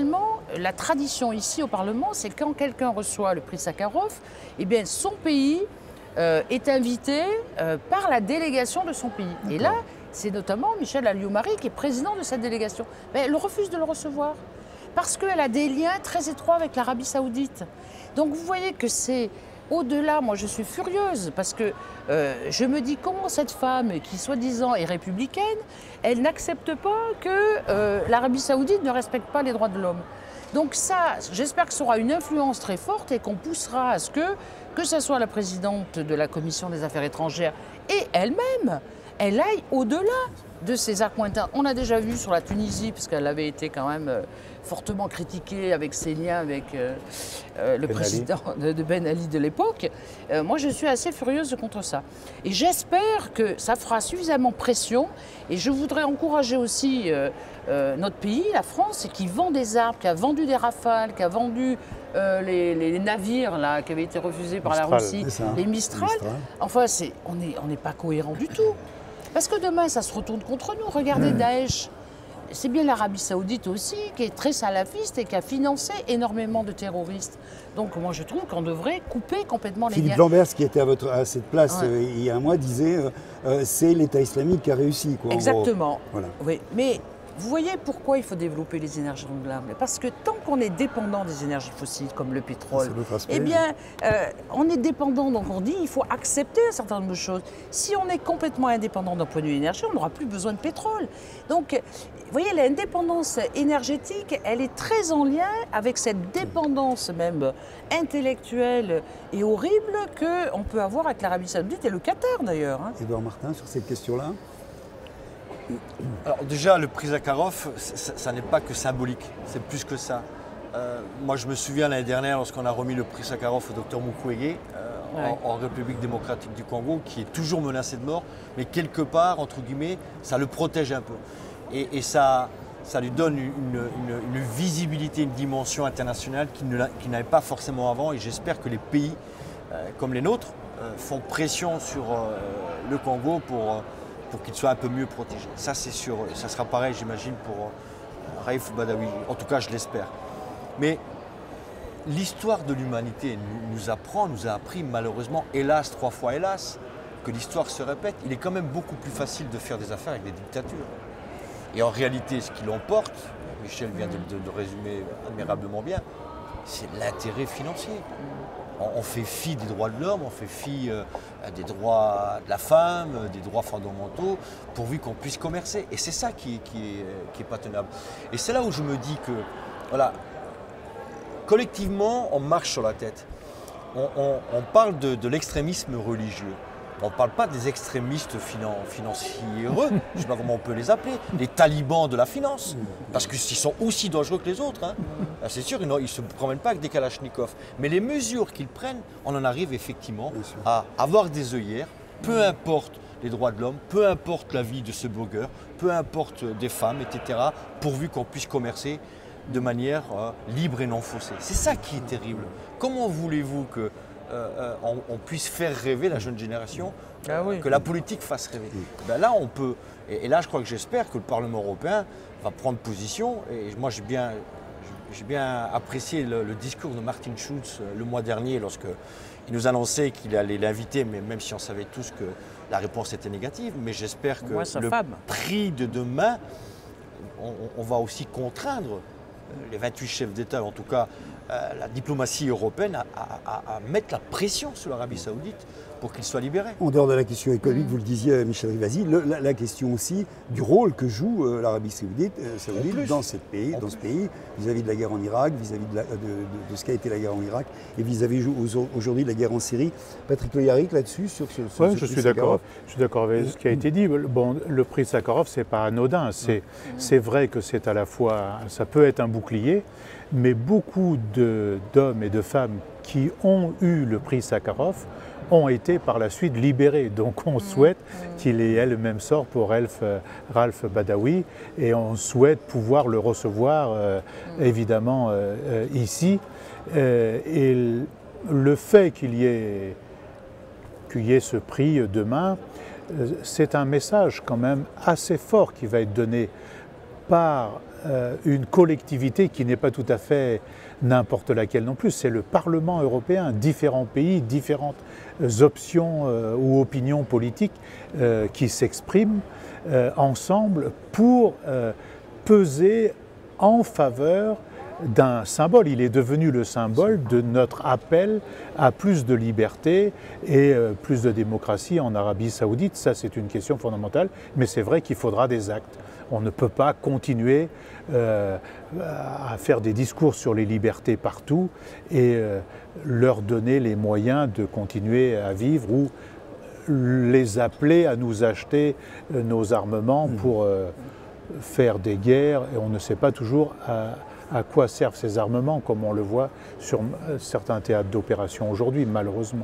la tradition ici au Parlement, c'est quand quelqu'un reçoit le prix Sakharov, eh bien son pays euh, est invité euh, par la délégation de son pays. Et là, c'est notamment Michel Alliot-Marie qui est président de cette délégation. Mais elle refuse de le recevoir parce qu'elle a des liens très étroits avec l'Arabie Saoudite. Donc vous voyez que c'est au-delà, moi je suis furieuse parce que euh, je me dis comment cette femme qui soi-disant est républicaine, elle n'accepte pas que euh, l'Arabie Saoudite ne respecte pas les droits de l'homme. Donc ça, j'espère que ça aura une influence très forte et qu'on poussera à ce que, que ce soit la présidente de la Commission des Affaires étrangères et elle-même, elle aille au-delà de ces accointances. On a déjà vu sur la Tunisie, puisqu'elle avait été quand même euh, fortement critiquée avec ses liens avec euh, euh, le Ben président de, de Ben Ali de l'époque. Euh, moi, je suis assez furieuse contre ça. Et j'espère que ça fera suffisamment pression. Et je voudrais encourager aussi euh, euh, notre pays, la France, qui vend des armes, qui a vendu des Rafales, qui a vendu euh, les, les navires là, qui avaient été refusés par Mistral, la Russie, ça, les Mistral. Mistral. Enfin, c'est, on n'est on n'est pas cohérent du tout. Parce que demain, ça se retourne contre nous. Regardez Daesh. C'est bien l'Arabie Saoudite aussi, qui est très salafiste et qui a financé énormément de terroristes. Donc moi, je trouve qu'on devrait couper complètement les Philippe liens. Lamberts, qui était à, votre, à cette place Ouais. euh, il y a un mois, disait euh, euh, c'est l'État islamique qui a réussi. Quoi, en gros. Exactement. Voilà. Oui, mais vous voyez pourquoi il faut développer les énergies renouvelables? Parce que tant qu'on est dépendant des énergies fossiles, comme le pétrole, C'est l'autre aspect. eh bien, euh, on est dépendant, donc on dit il faut accepter un certain nombre de choses. Si on est complètement indépendant d'un point de vue énergie, on n'aura plus besoin de pétrole. Donc, vous voyez, l'indépendance énergétique, elle est très en lien avec cette dépendance même intellectuelle et horrible qu'on peut avoir avec l'Arabie Saoudite et le Qatar d'ailleurs. Hein. Édouard Martin, sur cette question-là. Alors déjà, le prix Sakharov, ça, ça n'est pas que symbolique, c'est plus que ça. Euh, moi, je me souviens l'année dernière, lorsqu'on a remis le prix Sakharov au docteur Mukwege, euh, Ouais. en, en République démocratique du Congo, qui est toujours menacé de mort, mais quelque part, entre guillemets, ça le protège un peu. Et, et ça, ça lui donne une, une- une visibilité, une dimension internationale qu'il ne l'a- qu'il n'avait pas forcément avant. Et j'espère que les pays euh, comme les nôtres euh, font pression sur euh, le Congo pour, euh, pour qu'il soit un peu mieux protégé. Ça, c'est sûr. Ça sera pareil, j'imagine, pour euh, Raif Badawi. En tout cas, je l'espère. Mais l'histoire de l'humanité nous, nous apprend, nous a appris malheureusement, hélas, trois fois hélas, que l'histoire se répète. Il est quand même beaucoup plus facile de faire des affaires avec des dictatures. Et en réalité, ce qui l'emporte, Michel vient de, de- de résumer admirablement bien, c'est l'intérêt financier. On, on fait fi des droits de l'homme, on fait fi euh, des droits de la femme, euh, des droits fondamentaux, pourvu qu'on puisse commercer. Et c'est ça qui, qui est, qui est pas tenable. Et c'est là où je me dis que, voilà, collectivement, on marche sur la tête. On, on- on parle de, de l'extrémisme religieux. On ne parle pas des extrémistes finan- financiers, je ne sais pas comment on peut les appeler, les talibans de la finance, parce qu'ils sont aussi dangereux que les autres. Hein. C'est sûr, ils ne se promènent pas avec des kalachnikovs. Mais les mesures qu'ils prennent, on en arrive effectivement Bien sûr. à avoir des œillères, peu importe les droits de l'homme, peu importe la vie de ce blogueur, peu importe des femmes, et cetera, pourvu qu'on puisse commercer de manière euh, libre et non faussée. C'est ça qui est terrible. Comment voulez-vous que euh, euh, on, on puisse faire rêver la jeune génération, Ah oui. que la politique fasse rêver? Ben là, on peut. Et, et là, je crois que j'espère que le Parlement européen va prendre position. Et moi, j'ai bien, j'ai bien apprécié le, le discours de Martin Schulz euh, le mois dernier, lorsqu'il nous annonçait qu'il allait l'inviter, mais même si on savait tous que la réponse était négative. Mais j'espère que Moi, sa le femme. prix de demain, on, on va aussi contraindre les vingt-huit chefs d'État, en tout cas euh, la diplomatie européenne, à, à- à- à mettre la pression sur l'Arabie Saoudite pour qu'il soit libéré. En dehors de la question économique, vous le disiez, Michel Rivasi, le- la, la question aussi du rôle que joue euh, l'Arabie Saoudite, euh, Saoudite En plus. dans, cette pays, En dans ce pays, vis-à-vis de la guerre en Irak, vis-à-vis de, la- de- de- de ce qu'a été la guerre en Irak, et vis-à-vis au- aujourd'hui de la guerre en Syrie. Patrick Loyaric, là-dessus, sur ce, ce Oui, ce je prix suis Sakharov. d'accord. Je suis d'accord avec ce qui a été dit. Bon, le prix Sakharov, c'est pas anodin. C'est c'est vrai que c'est à la fois, ça peut être un bouclier, mais beaucoup de- d'hommes et de femmes qui ont eu le prix Sakharov ont été par la suite libérés. Donc on souhaite qu'il ait le même sort pour Ralph, Ralph Badawi et on souhaite pouvoir le recevoir euh, évidemment euh, euh, ici. Euh, et le- le fait qu'il y ait qu'il y ait ce prix demain, euh, c'est un message quand même assez fort qui va être donné par euh, une collectivité qui n'est pas tout à fait n'importe laquelle non plus, c'est le Parlement européen, différents pays, différentes options euh, ou opinions politiques euh, qui s'expriment euh, ensemble pour euh, peser en faveur d'un symbole. Il est devenu le symbole de notre appel à plus de liberté et euh, plus de démocratie en Arabie Saoudite. Ça, c'est une question fondamentale, mais c'est vrai qu'il faudra des actes. On ne peut pas continuer euh, à faire des discours sur les libertés partout et euh, leur donner les moyens de continuer à vivre ou les appeler à nous acheter euh, nos armements pour euh, faire des guerres. Et on ne sait pas toujours à, à quoi servent ces armements, comme on le voit sur certains théâtres d'opération aujourd'hui, malheureusement.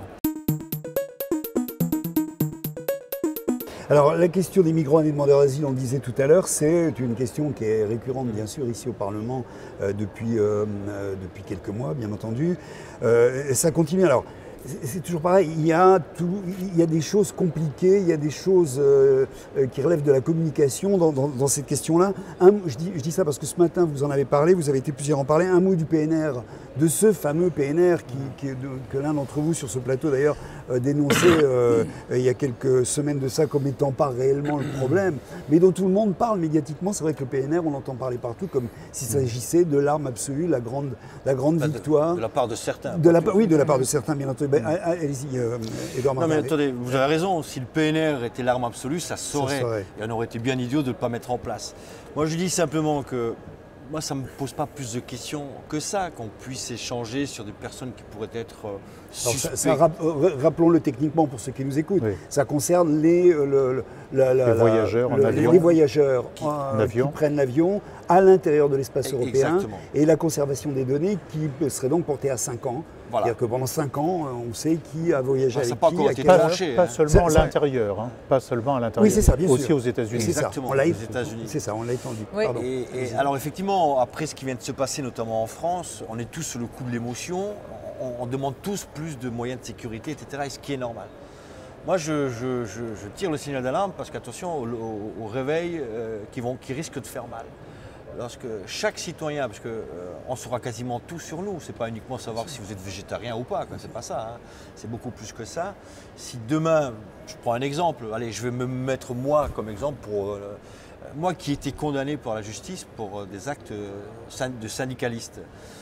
Alors la question des migrants et des demandeurs d'asile, on le disait tout à l'heure, c'est une question qui est récurrente bien sûr ici au Parlement euh, depuis, euh, euh, depuis quelques mois, bien entendu. Euh, et ça continue. Alors c'est toujours pareil, il y, a tout, il y a des choses compliquées, il y a des choses euh, qui relèvent de la communication dans, dans, dans cette question-là. Je dis, je dis ça parce que ce matin, vous en avez parlé, vous avez été plusieurs à en parler. Un mot du P N R, de ce fameux P N R qui, qui, de, que l'un d'entre vous sur ce plateau d'ailleurs euh, dénonçait euh, il y a quelques semaines de ça comme n'étant pas réellement le problème, mais dont tout le monde parle médiatiquement. C'est vrai que le P N R, on entend parler partout comme s'il s'agissait de l'arme absolue, la grande, la grande enfin, victoire. De, de la part de certains. De la, oui, de la part de certains, bien entendu. Ben, allez-y, euh, Édouard Martin. Non mais attendez, vous avez raison, si le P N R était l'arme absolue, ça saurait. Ça saurait. Et on aurait été bien idiot de ne le pas mettre en place. Moi je dis simplement que moi ça ne me pose pas plus de questions que ça, qu'on puisse échanger sur des personnes qui pourraient être euh, suspectes. Ça, ça, rappelons-le techniquement pour ceux qui nous écoutent, oui. Ça concerne les, le, le, la, les la, voyageurs, le, en avion. les voyageurs qui, euh, qui prennent l'avion à l'intérieur de l'espace européen. Exactement. Et la conservation des données qui serait donc portée à cinq ans. Voilà. C'est-à-dire que pendant cinq ans, on sait qui a voyagé avec pas qui, à quel pas, tranché, pas hein. seulement à l'intérieur, hein. Pas seulement à l'intérieur. Oui, c'est ça, bien aussi sûr. aux États-Unis. Exactement, on l'a aux États-Unis. C'est ça, on l'a étendu. Oui. Pardon. Et, et alors effectivement, après ce qui vient de se passer, notamment en France, on est tous sous le coup de l'émotion, on, on demande tous plus de moyens de sécurité, et cetera. Et ce qui est normal. Moi, je, je, je, je tire le signal d'alarme parce qu'attention aux, aux, aux réveils euh, qui, vont, qui risquent de faire mal. Lorsque chaque citoyen, parce qu'on euh, saura quasiment tout sur nous, c'est pas uniquement savoir si vous êtes végétarien ou pas, c'est pas ça, hein. C'est beaucoup plus que ça. Si demain, je prends un exemple, allez, je vais me mettre moi comme exemple pour euh, moi qui ai été condamné par la justice pour euh, des actes euh, de syndicaliste,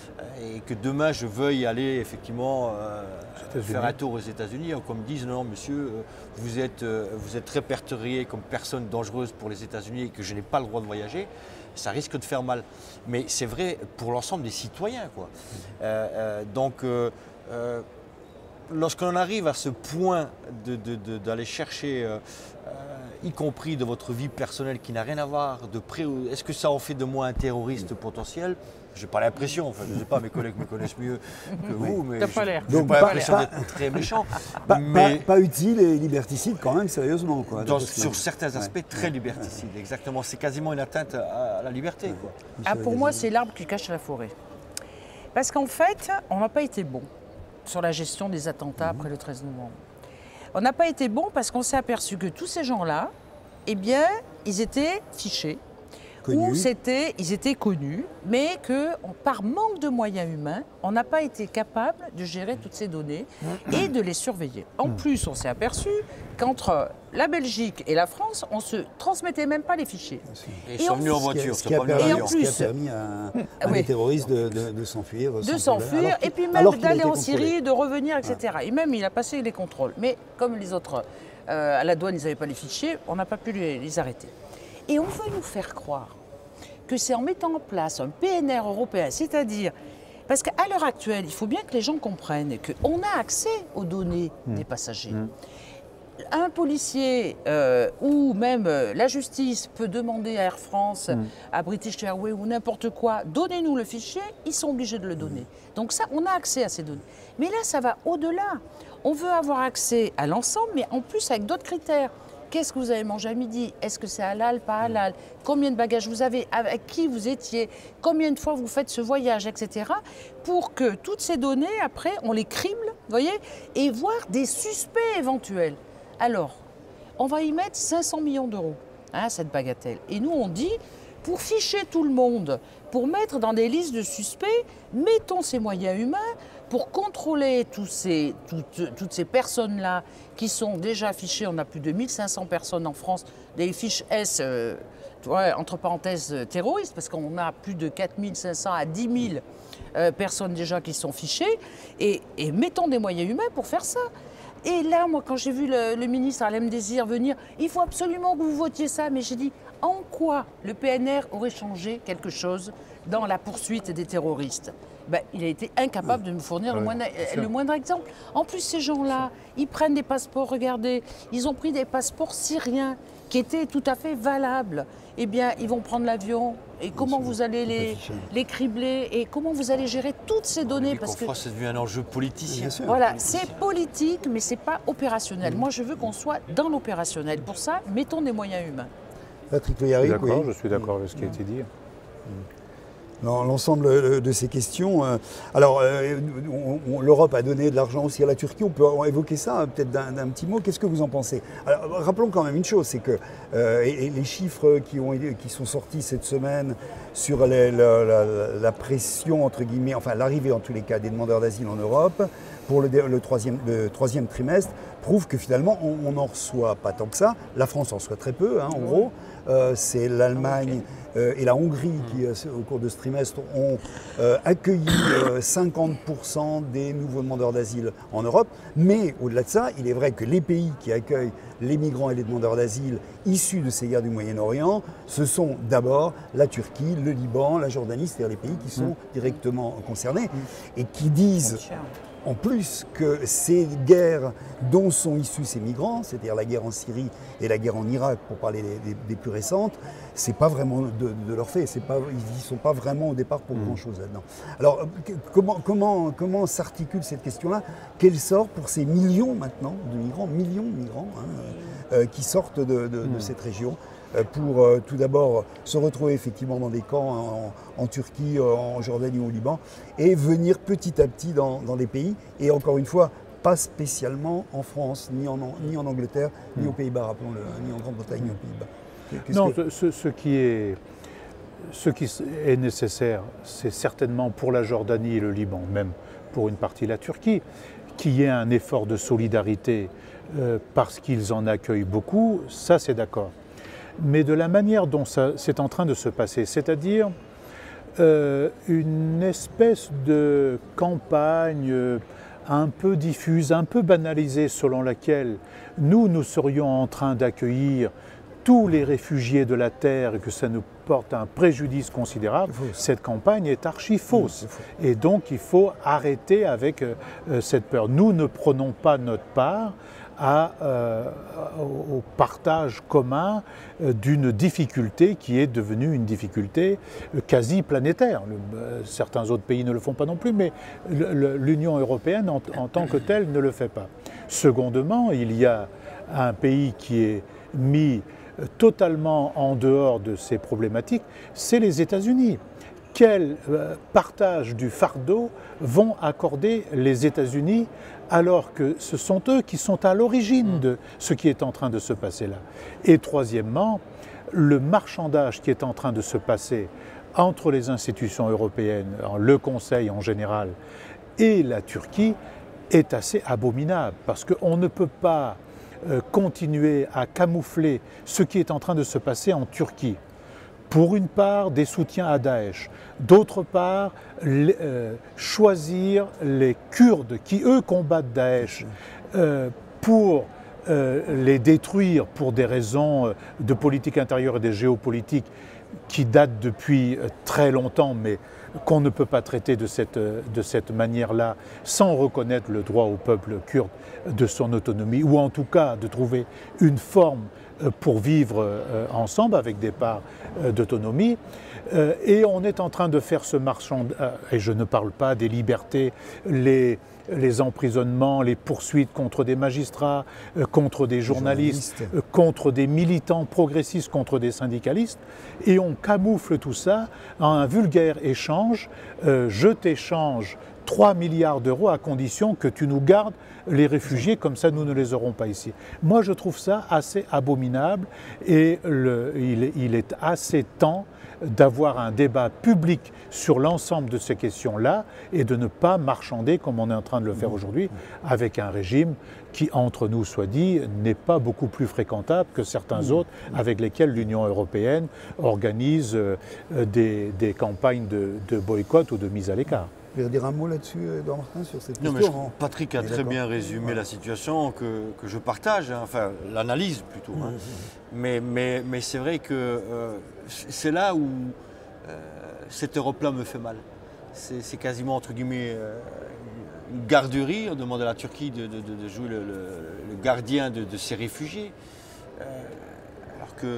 et que demain je veuille aller effectivement euh, faire un tour aux États-Unis, qu'on me dise non, monsieur, euh, vous êtes, euh, vous êtes répertorié comme personne dangereuse pour les États-Unis et que je n'ai pas le droit de voyager. Ça risque de faire mal. Mais c'est vrai pour l'ensemble des citoyens, quoi. Euh, euh, donc, euh, euh, lorsqu'on arrive à ce point de, de, de, d'aller chercher, euh, euh, y compris de votre vie personnelle qui n'a rien à voir de près, est-ce que ça en fait de moi un terroriste potentiel ? Je n'ai pas l'impression, enfin, je ne sais pas, mes collègues me connaissent mieux que vous, mais T'as pas l'air. je n'ai pas l'impression d'être très méchant. Pas, mais pas, pas utile et liberticide quand même, sérieusement. Quoi, dans, sur certains aspects, ouais. Très liberticide, ouais. Exactement. C'est quasiment une atteinte à, à la liberté. Ouais. Quoi. Ah, pour moi, c'est l'arbre qui cache la forêt. Parce qu'en fait, on n'a pas été bon sur la gestion des attentats mmh. après le treize novembre. On n'a pas été bon parce qu'on s'est aperçu que tous ces gens-là, eh bien, ils étaient fichés. Où c'était, ils étaient connus, mais que par manque de moyens humains, on n'a pas été capable de gérer toutes ces données et de les surveiller. En plus, on s'est aperçu qu'entre la Belgique et la France, on ne se transmettait même pas les fichiers. Et ils sont venus en voiture, ce qui a permis, en plus, ce qui a permis à, à oui. les terroristes de, de, de s'enfuir. De s'enfuir, et puis même d'aller en Syrie, de revenir, et cetera. Ah. Et même, il a passé les contrôles. Mais comme les autres, euh, à la douane, ils n'avaient pas les fichiers, on n'a pas pu les, les arrêter. Et on veut nous faire croire que c'est en mettant en place un P N R européen, c'est-à-dire, parce qu'à l'heure actuelle, il faut bien que les gens comprennent qu'on a accès aux données mmh. des passagers. Mmh. Un policier euh, ou même euh, la justice peut demander à Air France, mmh. à British Airways ou n'importe quoi, donnez-nous le fichier, ils sont obligés de le donner. Mmh. Donc ça, on a accès à ces données. Mais là, ça va au-delà. On veut avoir accès à l'ensemble, mais en plus avec d'autres critères. Qu'est-ce que vous avez mangé à midi? Est-ce que c'est halal, pas halal? Combien de bagages vous avez? Avec qui vous étiez? Combien de fois vous faites ce voyage, et cetera. Pour que toutes ces données, après, on les crible, vous voyez, et voir des suspects éventuels. Alors, on va y mettre cinq cents millions d'euros, hein, cette bagatelle. Et nous, on dit pour ficher tout le monde, pour mettre dans des listes de suspects, mettons ces moyens humains pour contrôler tous ces, toutes, toutes ces personnes-là qui sont déjà fichées. On a plus de mille cinq cents personnes en France, des fiches S, euh, ouais, entre parenthèses, terroristes, parce qu'on a plus de quatre mille cinq cents à dix mille euh, personnes déjà qui sont fichées, et, et mettons des moyens humains pour faire ça. Et là, moi, quand j'ai vu le, le ministre Harlem Désir venir, il faut absolument que vous votiez ça, mais j'ai dit, en quoi le P N R aurait changé quelque chose dans la poursuite des terroristes? Ben, il a été incapable de me fournir ouais, le, moindre, le moindre exemple. En plus, ces gens-là, ils prennent des passeports, regardez, ils ont pris des passeports syriens qui étaient tout à fait valables. Eh bien, ils vont prendre l'avion, et comment vous allez les, les cribler, et comment vous allez gérer toutes ces données, parce que c'est devenu un enjeu politicien. voilà, c'est politique, mais c'est pas opérationnel. Mmh. Moi, je veux qu'on soit dans l'opérationnel. Pour ça, mettons des moyens humains. Patrick Loyaric, d'accord, oui. Je suis d'accord avec ce qui a été dit. Dans l'ensemble de ces questions. Alors, l'Europe a donné de l'argent aussi à la Turquie. On peut évoquer ça peut-être d'un petit mot. Qu'est-ce que vous en pensez? Alors, rappelons quand même une chose, c'est que euh, et, et les chiffres qui, ont, qui sont sortis cette semaine sur les, la, la, la pression, entre guillemets, enfin l'arrivée en tous les cas des demandeurs d'asile en Europe pour le, le, troisième, le troisième trimestre, prouvent que finalement on n'en reçoit pas tant que ça. La France en reçoit très peu, hein, en oui. gros. Euh, c'est l'Allemagne euh, et la Hongrie qui, euh, au cours de ce trimestre, ont euh, accueilli euh, cinquante pour cent des nouveaux demandeurs d'asile en Europe. Mais au-delà de ça, il est vrai que les pays qui accueillent les migrants et les demandeurs d'asile issus de ces guerres du Moyen-Orient, ce sont d'abord la Turquie, le Liban, la Jordanie, c'est-à-dire les pays qui sont mmh. directement concernés mmh. et qui disent... En plus que ces guerres dont sont issus ces migrants, c'est-à-dire la guerre en Syrie et la guerre en Irak, pour parler des, des, des plus récentes, c'est pas vraiment de, de leur fait. C'est pas, ils ne sont pas vraiment au départ pour mmh. grand-chose là-dedans. Alors, comment, comment, comment s'articule cette question-là? Quel sort pour ces millions maintenant de migrants, millions de migrants hein, euh, qui sortent de, de, mmh. de cette région pour euh, tout d'abord se retrouver effectivement dans des camps en, en Turquie, en Jordanie ou au Liban, et venir petit à petit dans, dans les pays, et encore une fois, pas spécialement en France, ni en, ni en Angleterre, mmh. ni aux Pays-Bas, rappelons-le, ni en Grande-Bretagne, ni aux Pays-Bas. Non, que... ce, ce, qui est, ce qui est nécessaire, c'est certainement pour la Jordanie et le Liban, même pour une partie de la Turquie, qu'il y ait un effort de solidarité euh, parce qu'ils en accueillent beaucoup, ça c'est d'accord. Mais de la manière dont c'est en train de se passer, c'est-à-dire euh, une espèce de campagne euh, un peu diffuse, un peu banalisée, selon laquelle nous, nous serions en train d'accueillir tous les réfugiés de la Terre et que ça nous porte un préjudice considérable, cette campagne est archi fausse. Et donc il faut arrêter avec euh, cette peur. Nous ne prenons pas notre part À, euh, au partage commun euh, d'une difficulté qui est devenue une difficulté euh, quasi planétaire. Le, euh, certains autres pays ne le font pas non plus, mais l'Union européenne en, en tant que telle ne le fait pas. Secondement, il y a un pays qui est mis totalement en dehors de ces problématiques, c'est les États-Unis. Quel euh, partage du fardeau vont accorder les États-Unis alors que ce sont eux qui sont à l'origine de ce qui est en train de se passer là. Et troisièmement, le marchandage qui est en train de se passer entre les institutions européennes, le Conseil en général, et la Turquie est assez abominable parce qu'on ne peut pas euh, continuer à camoufler ce qui est en train de se passer en Turquie. Pour une part, des soutiens à Daesh. D'autre part, les, euh, choisir les Kurdes qui, eux, combattent Daesh euh, pour euh, les détruire pour des raisons de politique intérieure et de géopolitique qui datent depuis très longtemps, mais qu'on ne peut pas traiter de cette, de cette manière-là sans reconnaître le droit au peuple kurde de son autonomie, ou en tout cas de trouver une forme pour vivre ensemble avec des parts d'autonomie. Et on est en train de faire ce marchand, et je ne parle pas des libertés, les, les emprisonnements, les poursuites contre des magistrats, contre des journalistes, journalistes, contre des militants progressistes, contre des syndicalistes, et on camoufle tout ça en un vulgaire échange. Euh, je t'échange trois milliards d'euros à condition que tu nous gardes les réfugiés, comme ça nous ne les aurons pas ici. Moi je trouve ça assez abominable et le, il, il est assez temps d'avoir un débat public sur l'ensemble de ces questions-là et de ne pas marchander comme on est en train de le faire aujourd'hui avec un régime qui, entre nous soit dit, n'est pas beaucoup plus fréquentable que certains autres avec lesquels l'Union européenne organise des, des campagnes de, de boycott ou de mise à l'écart. Vous voulez dire un mot là-dessus, Edouard Martin, sur cette non, question? mais je, Patrick a très bien résumé ouais. la situation que, que je partage, hein, enfin l'analyse plutôt. Hein. Mmh. Mais, mais, mais c'est vrai que euh, c'est là où euh, cette Europe-là me fait mal. C'est quasiment, entre guillemets, euh, une garderie. On demande à la Turquie de, de, de jouer le, le, le gardien de, de ces réfugiés. Euh, alors que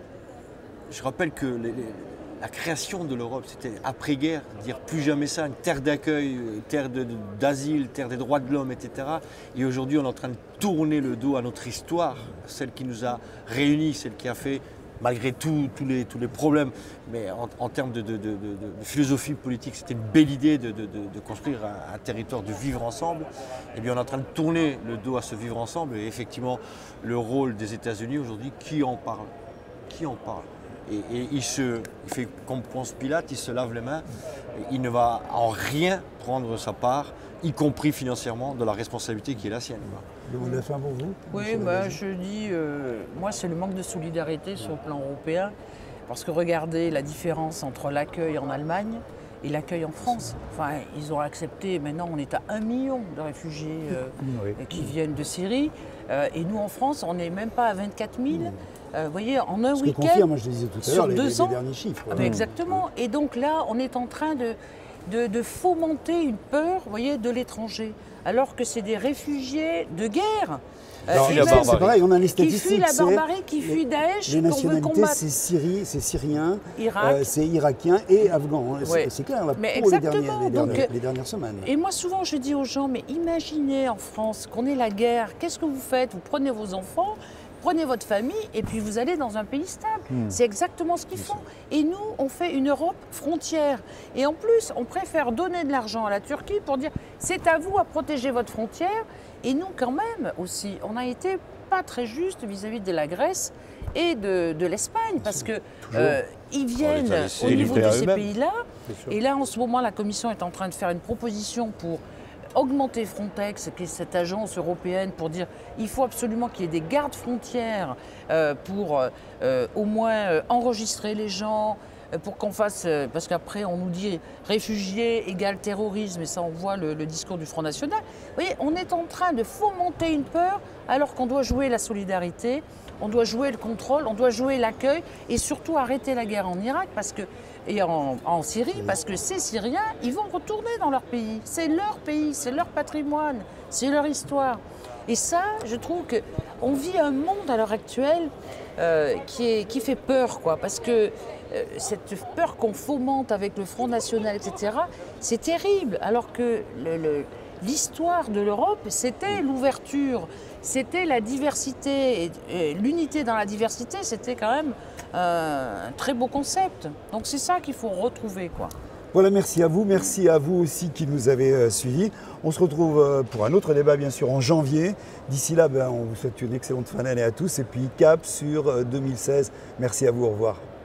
je rappelle que les, les, la création de l'Europe, c'était après-guerre, dire plus jamais ça, une terre d'accueil, terre d'asile, terre des droits de l'homme, et cetera. Et aujourd'hui, on est en train de tourner le dos à notre histoire, celle qui nous a réunis, celle qui a fait, malgré tout, tous les, tous les problèmes, mais en, en termes de, de, de, de, de philosophie politique, c'était une belle idée de, de, de, de construire un, un territoire, de vivre ensemble. Et bien, on est en train de tourner le dos à ce vivre ensemble. Et effectivement, le rôle des États-Unis aujourd'hui, qui en parle? Qui en parle? Et, et il, se, il fait comme Ponce Pilate, il se lave les mains, il ne va en rien prendre sa part, y compris financièrement, de la responsabilité qui est la sienne. Le mot de la fin pour vous? Oui, bah, je dis, euh, moi c'est le manque de solidarité sur le plan européen, parce que regardez la différence entre l'accueil en Allemagne et l'accueil en France. Enfin, ils ont accepté, maintenant on est à un million de réfugiés euh, oui. qui viennent de Syrie, euh, et nous en France on n'est même pas à vingt-quatre mille. Euh, vous voyez, en un week-end, moi je disais tout à sur les, deux les, ans, les derniers chiffres. Ah, mais exactement. Et donc là, on est en train de, de, de fomenter une peur, vous voyez, de l'étranger, alors que c'est des réfugiés de guerre. C'est pareil, on a les statistiques. Qui fuient la barbarie, qui fuient Daesh, les nationalités, c'est Syrie, c'est Syrien, euh, c'est Irakien et Afghan. Ouais. C'est clair, là, mais pour les dernières, les, donc, dernières, les dernières semaines. Et moi, souvent, je dis aux gens, mais imaginez en France qu'on ait la guerre, qu'est-ce que vous faites? Vous prenez vos enfants, prenez votre famille et puis vous allez dans un pays stable. Mmh. C'est exactement ce qu'ils font. Et nous, on fait une Europe frontière. Et en plus, on préfère donner de l'argent à la Turquie pour dire c'est à vous à protéger votre frontière. Et nous, quand même, aussi, on a été pas très juste vis-à-vis de la Grèce et de, de l'Espagne parce que euh, ils viennent au niveau de ces pays-là. Et là, en ce moment, la Commission est en train de faire une proposition pour augmenter Frontex, qui est cette agence européenne, pour dire qu'il faut absolument qu'il y ait des gardes frontières euh, pour euh, au moins euh, enregistrer les gens, euh, pour qu'on fasse, euh, parce qu'après on nous dit réfugiés égale terrorisme, et ça on voit le, le discours du Front National. Vous voyez, on est en train de fomenter une peur alors qu'on doit jouer la solidarité, on doit jouer le contrôle, on doit jouer l'accueil et surtout arrêter la guerre en Irak parce que, et en, en Syrie, parce que ces Syriens, ils vont retourner dans leur pays. C'est leur pays, c'est leur patrimoine, c'est leur histoire. Et ça, je trouve qu'on vit un monde à l'heure actuelle euh, qui, est, qui fait peur, quoi, parce que euh, cette peur qu'on fomente avec le Front National, et cetera, c'est terrible, alors que le, le, l'histoire de l'Europe, c'était l'ouverture, c'était la diversité, et, et l'unité dans la diversité, c'était quand même euh, un très beau concept. Donc c'est ça qu'il faut retrouver, quoi. Voilà, merci à vous, merci à vous aussi qui nous avez euh, suivis. On se retrouve euh, pour un autre débat, bien sûr, en janvier. D'ici là, ben, on vous souhaite une excellente fin d'année à tous et puis cap sur euh, deux mille seize. Merci à vous, au revoir.